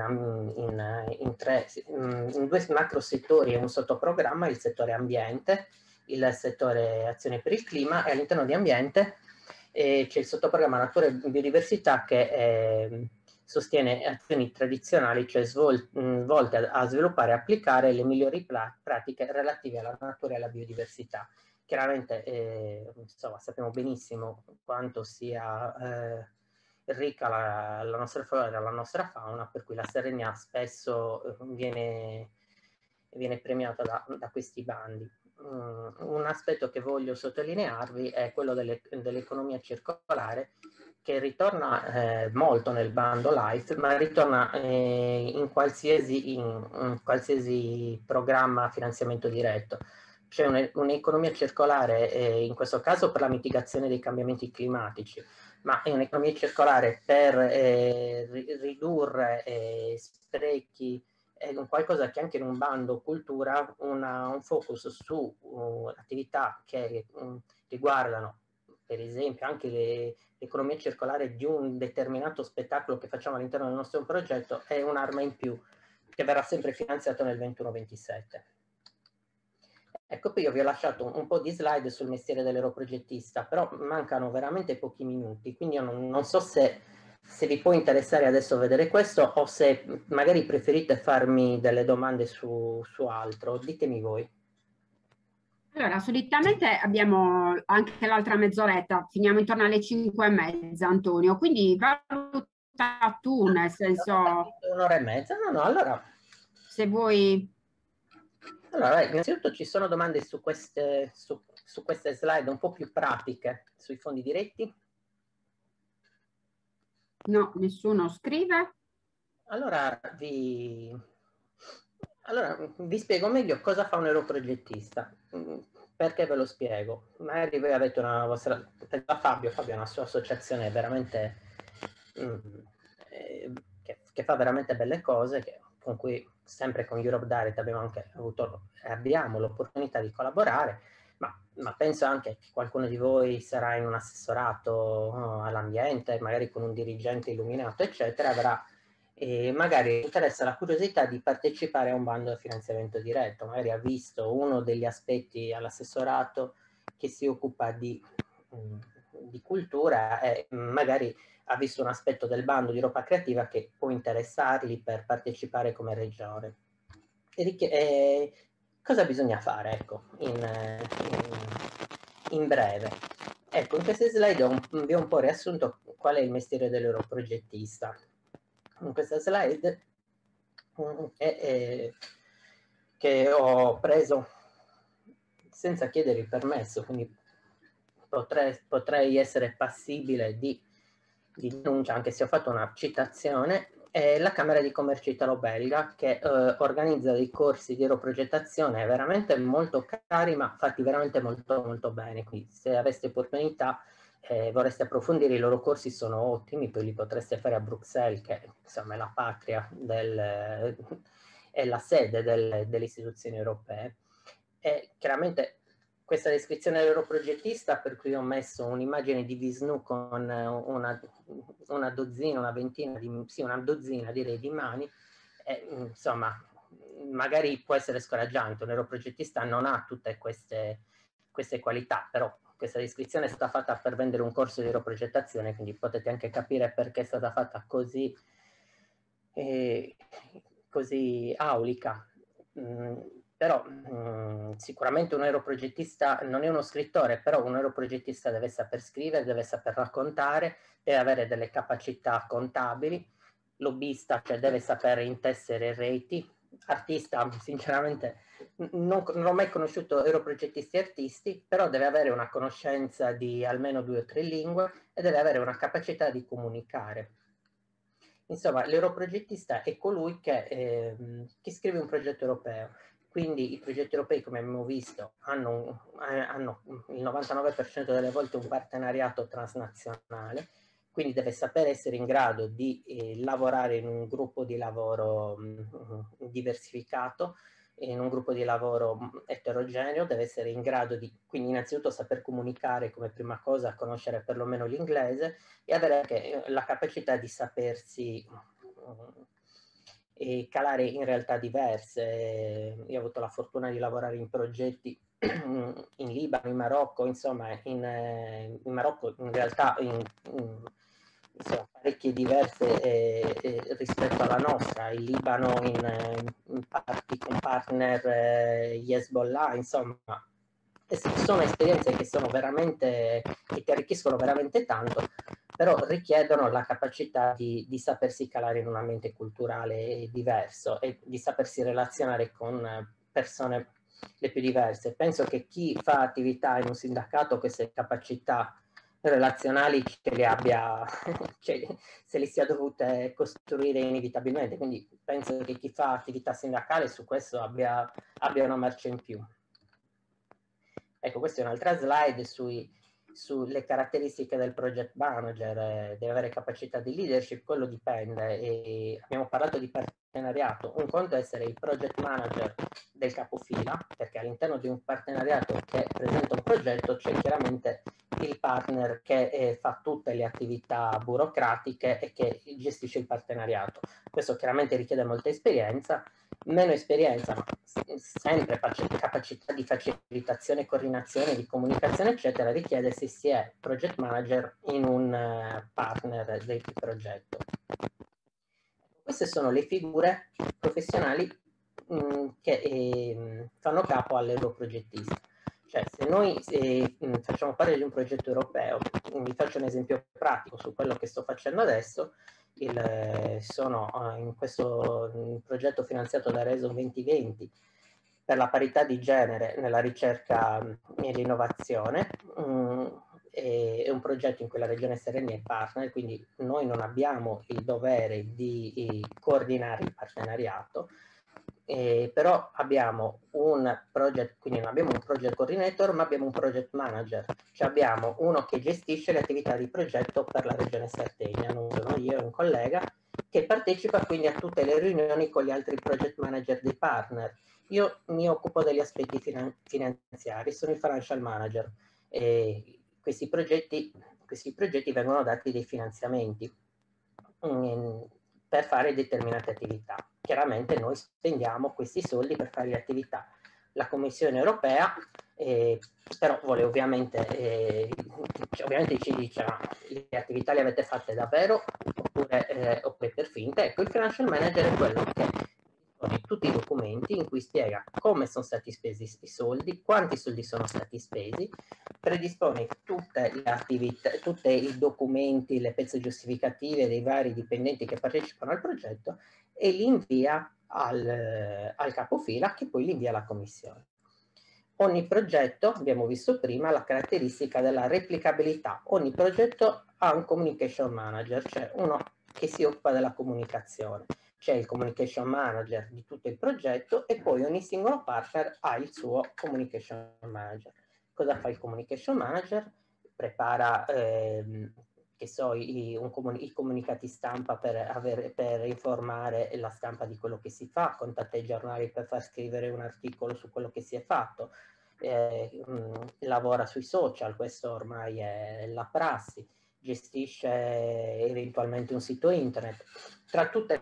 S2: due macro settori e un sottoprogramma: il settore ambiente, il settore azione per il clima, e all'interno di ambiente c'è il sottoprogramma natura e biodiversità, che sostiene azioni tradizionali, cioè volte a sviluppare e applicare le migliori pratiche relative alla natura e alla biodiversità. Chiaramente insomma, sappiamo benissimo quanto sia ricca la nostra flora e la nostra fauna, per cui la Sardegna spesso viene premiata da questi bandi. Un aspetto che voglio sottolinearvi è quello dell'economia circolare, che ritorna molto nel bando LIFE, ma ritorna in qualsiasi programma a finanziamento diretto. c'è un'economia circolare, in questo caso per la mitigazione dei cambiamenti climatici, ma è un'economia circolare per ridurre sprechi, è qualcosa che anche in un bando cultura un focus su attività che riguardano per esempio anche l'economia circolare di un determinato spettacolo che facciamo all'interno del nostro progetto, è un'arma in più che verrà sempre finanziato nel 21-27. Ecco, qui io vi ho lasciato un po' di slide sul mestiere dell'aeroprogettista, però mancano veramente pochi minuti, quindi io non so se vi può interessare adesso vedere questo o se magari preferite farmi delle domande su altro. Ditemi voi.
S1: Allora, solitamente abbiamo anche l'altra mezz'oretta, finiamo intorno alle 5:30, Antonio, quindi valuta tu, nel senso...
S2: Un'ora e mezza? No, allora...
S1: Se vuoi...
S2: Allora, innanzitutto ci sono domande su queste slide un po' più pratiche sui fondi diretti?
S1: No, nessuno scrive.
S2: Allora vi spiego meglio cosa fa un aeroprogettista. Perché ve lo spiego? Magari voi avete una vostra... Fabio ha una sua associazione veramente... che fa veramente belle cose, con cui sempre con Europe Direct abbiamo l'opportunità di collaborare, ma penso anche che qualcuno di voi sarà in un assessorato all'ambiente, magari con un dirigente illuminato, eccetera, avrà magari interessa la curiosità di partecipare a un bando di finanziamento diretto, magari ha visto uno degli aspetti all'assessorato che si occupa di cultura e magari ha visto un aspetto del bando di Europa Creativa che può interessarli per partecipare come regione. Cosa bisogna fare, ecco, in breve? Ecco, in queste slide vi ho un po' riassunto qual è il mestiere dell'aeroprogettista. In questa slide che ho preso senza chiedere il permesso, quindi potrei essere passibile di denuncia, anche se ho fatto una citazione, è la Camera di Commercio italo-belga che organizza dei corsi di aeroprogettazione veramente molto cari, ma fatti veramente molto molto bene. Quindi se aveste opportunità vorreste approfondire, i loro corsi sono ottimi, poi li potreste fare a Bruxelles, che insomma è la patria è la sede delle istituzioni europee. E chiaramente questa descrizione dell'aeroprogettista, per cui ho messo un'immagine di Visnu con una dozzina direi di mani, insomma magari può essere scoraggiante, un aeroprogettista non ha tutte queste qualità, però questa descrizione è stata fatta per vendere un corso di aeroprogettazione, quindi potete anche capire perché è stata fatta così aulica. Però sicuramente un aeroprogettista non è uno scrittore, però un aeroprogettista deve saper scrivere, deve saper raccontare, deve avere delle capacità contabili, lobbista, cioè deve saper intessere reti, artista, sinceramente non ho mai conosciuto aeroprogettisti e artisti, però deve avere una conoscenza di almeno 2 o 3 lingue e deve avere una capacità di comunicare. Insomma, l'aeroprogettista è colui che scrive un progetto europeo. Quindi i progetti europei, come abbiamo visto, hanno il 99% delle volte un partenariato transnazionale, quindi deve sapere essere in grado di lavorare in un gruppo di lavoro diversificato, in un gruppo di lavoro eterogeneo, deve essere in grado di, quindi innanzitutto saper comunicare come prima cosa, conoscere perlomeno l'inglese e avere anche la capacità di sapersi calare in realtà diverse. Io ho avuto la fortuna di lavorare in progetti in Libano, in Marocco, insomma in Marocco in realtà insomma, parecchie diverse rispetto alla nostra, il Libano in parti con partner Hezbollah, insomma sono esperienze che sono veramente, che ti arricchiscono veramente tanto, però richiedono la capacità di sapersi calare in un ambiente culturale diverso e di sapersi relazionare con persone le più diverse. Penso che chi fa attività in un sindacato queste capacità relazionali ce le abbia, se le sia dovute costruire inevitabilmente, quindi penso che chi fa attività sindacale su questo abbia una marcia in più. Ecco, questa è un'altra slide sulle caratteristiche del project manager. Deve avere capacità di leadership, quello dipende. E abbiamo parlato di partenariato. Un conto è essere il project manager del capofila, perché all'interno di un partenariato che presenta un progetto c'è chiaramente il partner che fa tutte le attività burocratiche e che gestisce il partenariato. Questo chiaramente richiede molta esperienza, meno esperienza, ma sempre capacità di facilitazione, coordinazione, di comunicazione, eccetera, richiede se si è project manager in un partner del progetto. Queste sono le figure professionali che fanno capo all'europrogettista. Cioè, se noi facciamo parte di un progetto europeo, vi faccio un esempio pratico su quello che sto facendo adesso. Sono in questo progetto finanziato da Reso 2020 per la parità di genere nella ricerca e l'innovazione. È un progetto in cui la Regione Sardegna è partner, quindi noi non abbiamo il dovere di coordinare il partenariato, però abbiamo un project, quindi non abbiamo un project coordinator, ma abbiamo un project manager, cioè abbiamo uno che gestisce le attività di progetto per la Regione Sardegna, non sono io, è un collega, che partecipa quindi a tutte le riunioni con gli altri project manager dei partner. Io mi occupo degli aspetti finanziari, sono il financial manager. Questi progetti vengono dati dei finanziamenti per fare determinate attività. Chiaramente noi spendiamo questi soldi per fare le attività. La Commissione europea però vuole ovviamente ci dice ma le attività le avete fatte davvero oppure per finta. Ecco, il financial manager è quello che dispone tutti i documenti in cui spiega come sono stati spesi i soldi, quanti soldi sono stati spesi, predispone tutte le attività, tutti i documenti, le pezze giustificative dei vari dipendenti che partecipano al progetto e li invia al capofila, che poi li invia alla commissione. Ogni progetto, abbiamo visto prima, la caratteristica della replicabilità. Ogni progetto ha un communication manager, cioè uno che si occupa della comunicazione. C'è il communication manager di tutto il progetto e poi ogni singolo partner ha il suo communication manager. Cosa fa il communication manager? Prepara che so, i comunicati stampa per informare la stampa di quello che si fa, contatta i giornali per far scrivere un articolo su quello che si è fatto, lavora sui social, questo ormai è la prassi, gestisce eventualmente un sito internet. Tra tutti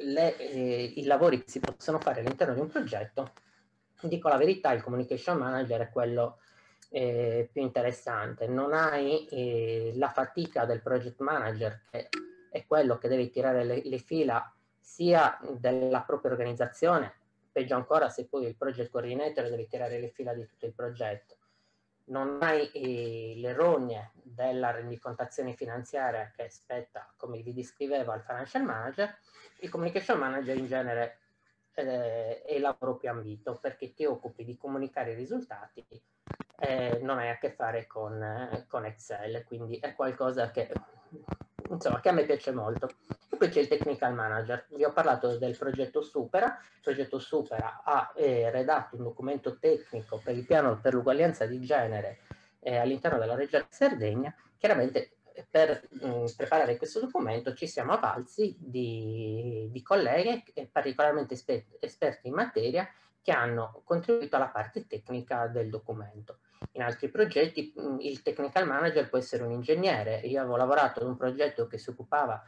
S2: i lavori che si possono fare all'interno di un progetto, dico la verità, il communication manager è quello più interessante. Non hai la fatica del project manager, che è quello che deve tirare le fila sia della propria organizzazione, peggio ancora se poi il project coordinator deve tirare le fila di tutto il progetto. Non hai le rogne della rendicontazione finanziaria che spetta, come vi descrivevo, al financial manager. Il communication manager in genere è il lavoro più ambito, perché ti occupi di comunicare i risultati, non hai a che fare con Excel, quindi è qualcosa che, insomma, che a me piace molto. E poi c'è il technical manager. Vi ho parlato del progetto Supera. Il progetto Supera ha redatto un documento tecnico per il piano per l'uguaglianza di genere all'interno della Regione Sardegna. Chiaramente per preparare questo documento ci siamo avvalsi di colleghe particolarmente esperti in materia che hanno contribuito alla parte tecnica del documento. In altri progetti il technical manager può essere un ingegnere. Io avevo lavorato ad un progetto che si occupava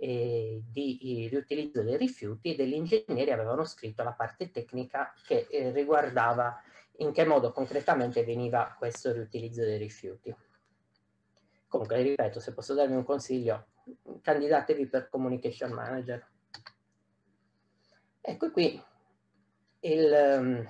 S2: di riutilizzo dei rifiuti e degli ingegneri avevano scritto la parte tecnica che riguardava in che modo concretamente veniva questo riutilizzo dei rifiuti. Comunque, ripeto, se posso darvi un consiglio, candidatevi per communication manager. Ecco qui il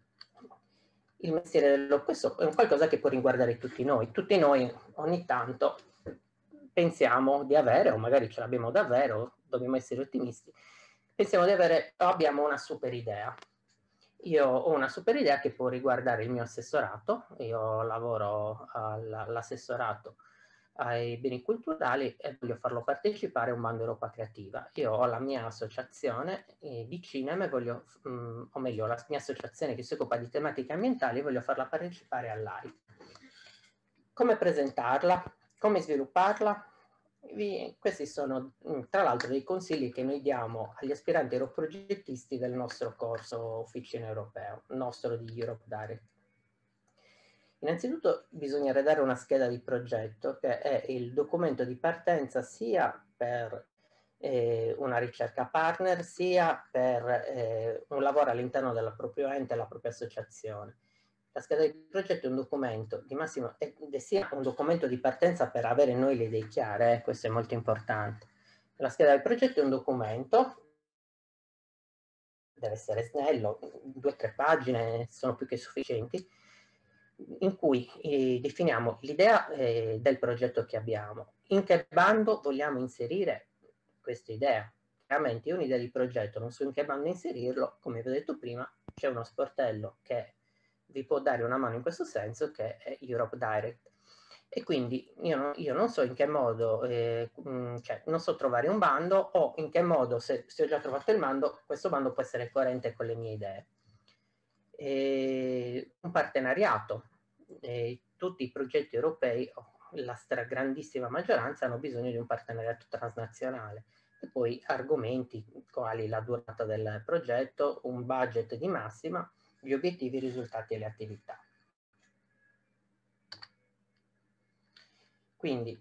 S2: mestiere questo è un qualcosa che può riguardare tutti noi. Tutti noi ogni tanto pensiamo di avere, o magari ce l'abbiamo davvero, dobbiamo essere ottimisti, pensiamo di avere, o abbiamo una super idea. Io ho una super idea che può riguardare il mio assessorato. Io lavoro all'assessorato ai beni culturali e voglio farlo partecipare a un bando Europa Creativa. Io ho la mia associazione di cinema e voglio, o meglio, la mia associazione che si occupa di tematiche ambientali e voglio farla partecipare all'AIT. Come presentarla? Come svilupparla? Questi sono tra l'altro dei consigli che noi diamo agli aspiranti aeroprogettisti del nostro corso Officina Europeo, nostro di Europe Direct. Innanzitutto bisogna redare una scheda di progetto che è il documento di partenza sia per una ricerca partner sia per un lavoro all'interno del proprio ente e la propria associazione. La scheda di progetto è un documento di massimo, ed è sia un documento di partenza per avere noi le idee chiare, questo è molto importante. La scheda di progetto è un documento, deve essere snello, 2 o 3 pagine sono più che sufficienti, in cui definiamo l'idea del progetto che abbiamo, in che bando vogliamo inserire questa idea. Chiaramente un'idea di progetto, non so in che bando inserirlo, come vi ho detto prima, c'è uno sportello che vi può dare una mano in questo senso, che è Europe Direct. E quindi io non so in che modo, cioè non so trovare un bando o in che modo, se ho già trovato il bando, questo bando può essere coerente con le mie idee. Un partenariato. Tutti i progetti europei, la stragrandissima maggioranza, hanno bisogno di un partenariato transnazionale. E poi argomenti quali la durata del progetto, un budget di massima, gli obiettivi, i risultati e le attività. Quindi,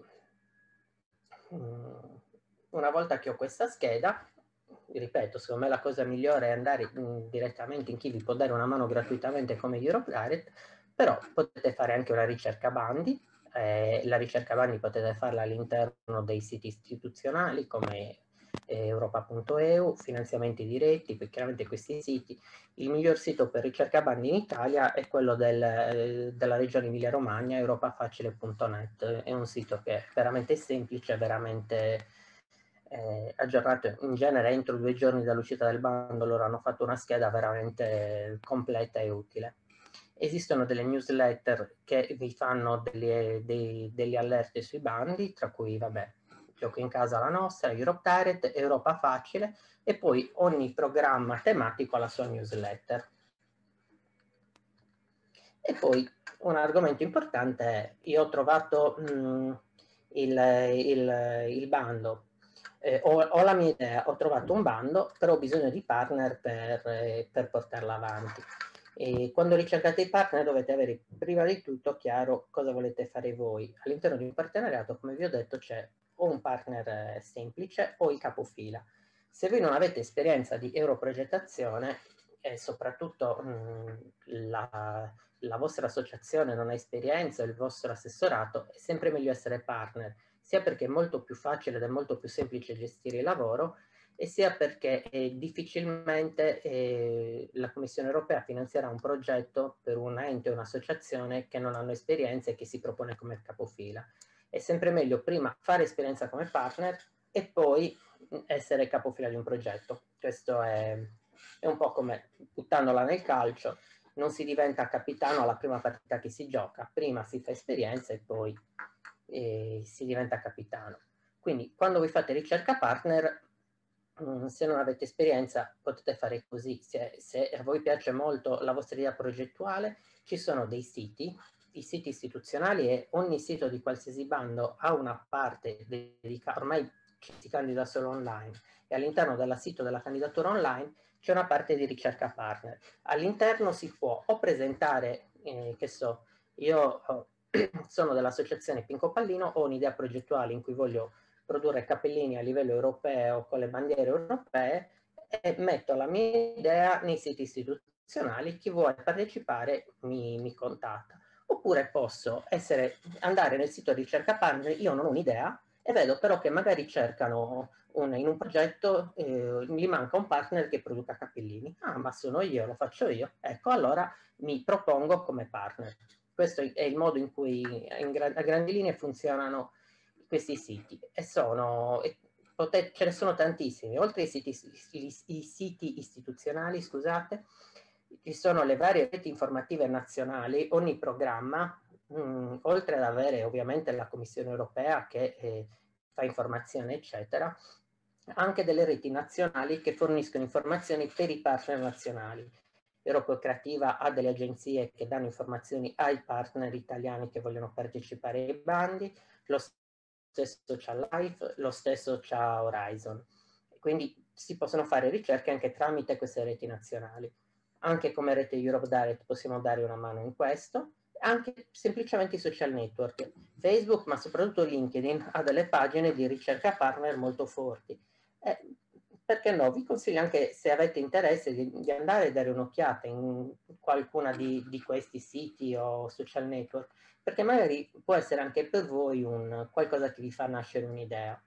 S2: una volta che ho questa scheda, ripeto, secondo me la cosa migliore è andare direttamente in chi vi può dare una mano gratuitamente come Europe Direct, però potete fare anche una ricerca bandi. La ricerca bandi potete farla all'interno dei siti istituzionali come europa.eu, finanziamenti diretti, perché chiaramente questi siti, il miglior sito per ricerca bandi in Italia è quello della regione Emilia Romagna, europafacile.net, è un sito che è veramente semplice, veramente aggiornato in genere entro 2 giorni dall'uscita del bando. Loro hanno fatto una scheda veramente completa e utile. Esistono delle newsletter che vi fanno degli allerti sui bandi, tra cui, vabbè, Gioco in Casa la nostra, Europe Direct, Europa Facile, e poi ogni programma tematico ha la sua newsletter. E poi un argomento importante è, io ho trovato il bando, ho la mia idea, ho trovato un bando, però ho bisogno di partner per portarla avanti. E quando ricercate i partner dovete avere prima di tutto chiaro cosa volete fare voi. All'interno di un partenariato, come vi ho detto, c'è o un partner semplice o il capofila. Se voi non avete esperienza di europrogettazione e soprattutto la vostra associazione non ha esperienza, il vostro assessorato, è sempre meglio essere partner, sia perché è molto più facile ed è molto più semplice gestire il lavoro, e sia perché difficilmente la Commissione europea finanzierà un progetto per un ente o un'associazione che non hanno esperienza e che si propone come capofila. È sempre meglio prima fare esperienza come partner e poi essere capofila di un progetto. Questo è un po' come buttandola nel calcio, non si diventa capitano alla prima partita che si gioca, prima si fa esperienza e poi si diventa capitano. Quindi quando vi fate ricerca partner, se non avete esperienza potete fare così. Se a voi piace molto la vostra idea progettuale, ci sono dei siti, i siti istituzionali, e ogni sito di qualsiasi bando ha una parte dedicata, ormai si candida solo online, e all'interno del sito della candidatura online c'è una parte di ricerca partner. All'interno si può o presentare, che so, io sono dell'associazione Pinco Pallino, ho un'idea progettuale in cui voglio produrre cappellini a livello europeo con le bandiere europee, e metto la mia idea nei siti istituzionali, chi vuole partecipare mi contatta. Oppure posso andare nel sito di ricerca partner, io non ho un'idea, e vedo però che magari cercano in un progetto, gli manca un partner che produca cappellini. Ah, ma sono io, lo faccio io. Ecco, allora mi propongo come partner. Questo è il modo in cui a grandi linee funzionano questi siti, e ce ne sono tantissimi. Oltre ai siti istituzionali, scusate, ci sono le varie reti informative nazionali. Ogni programma oltre ad avere ovviamente la Commissione europea che fa informazione, eccetera, anche delle reti nazionali che forniscono informazioni per i partner nazionali. Europa Creativa ha delle agenzie che danno informazioni ai partner italiani che vogliono partecipare ai bandi, lo stesso c'ha Life, lo stesso c'ha Horizon. Quindi si possono fare ricerche anche tramite queste reti nazionali. Anche come rete Europe Direct possiamo dare una mano in questo, anche semplicemente i social network. Facebook, ma soprattutto LinkedIn, ha delle pagine di ricerca partner molto forti. Perché no? Vi consiglio anche, se avete interesse, di andare a dare un'occhiata in qualcuna di questi siti o social network, perché magari può essere anche per voi qualcosa che vi fa nascere un'idea.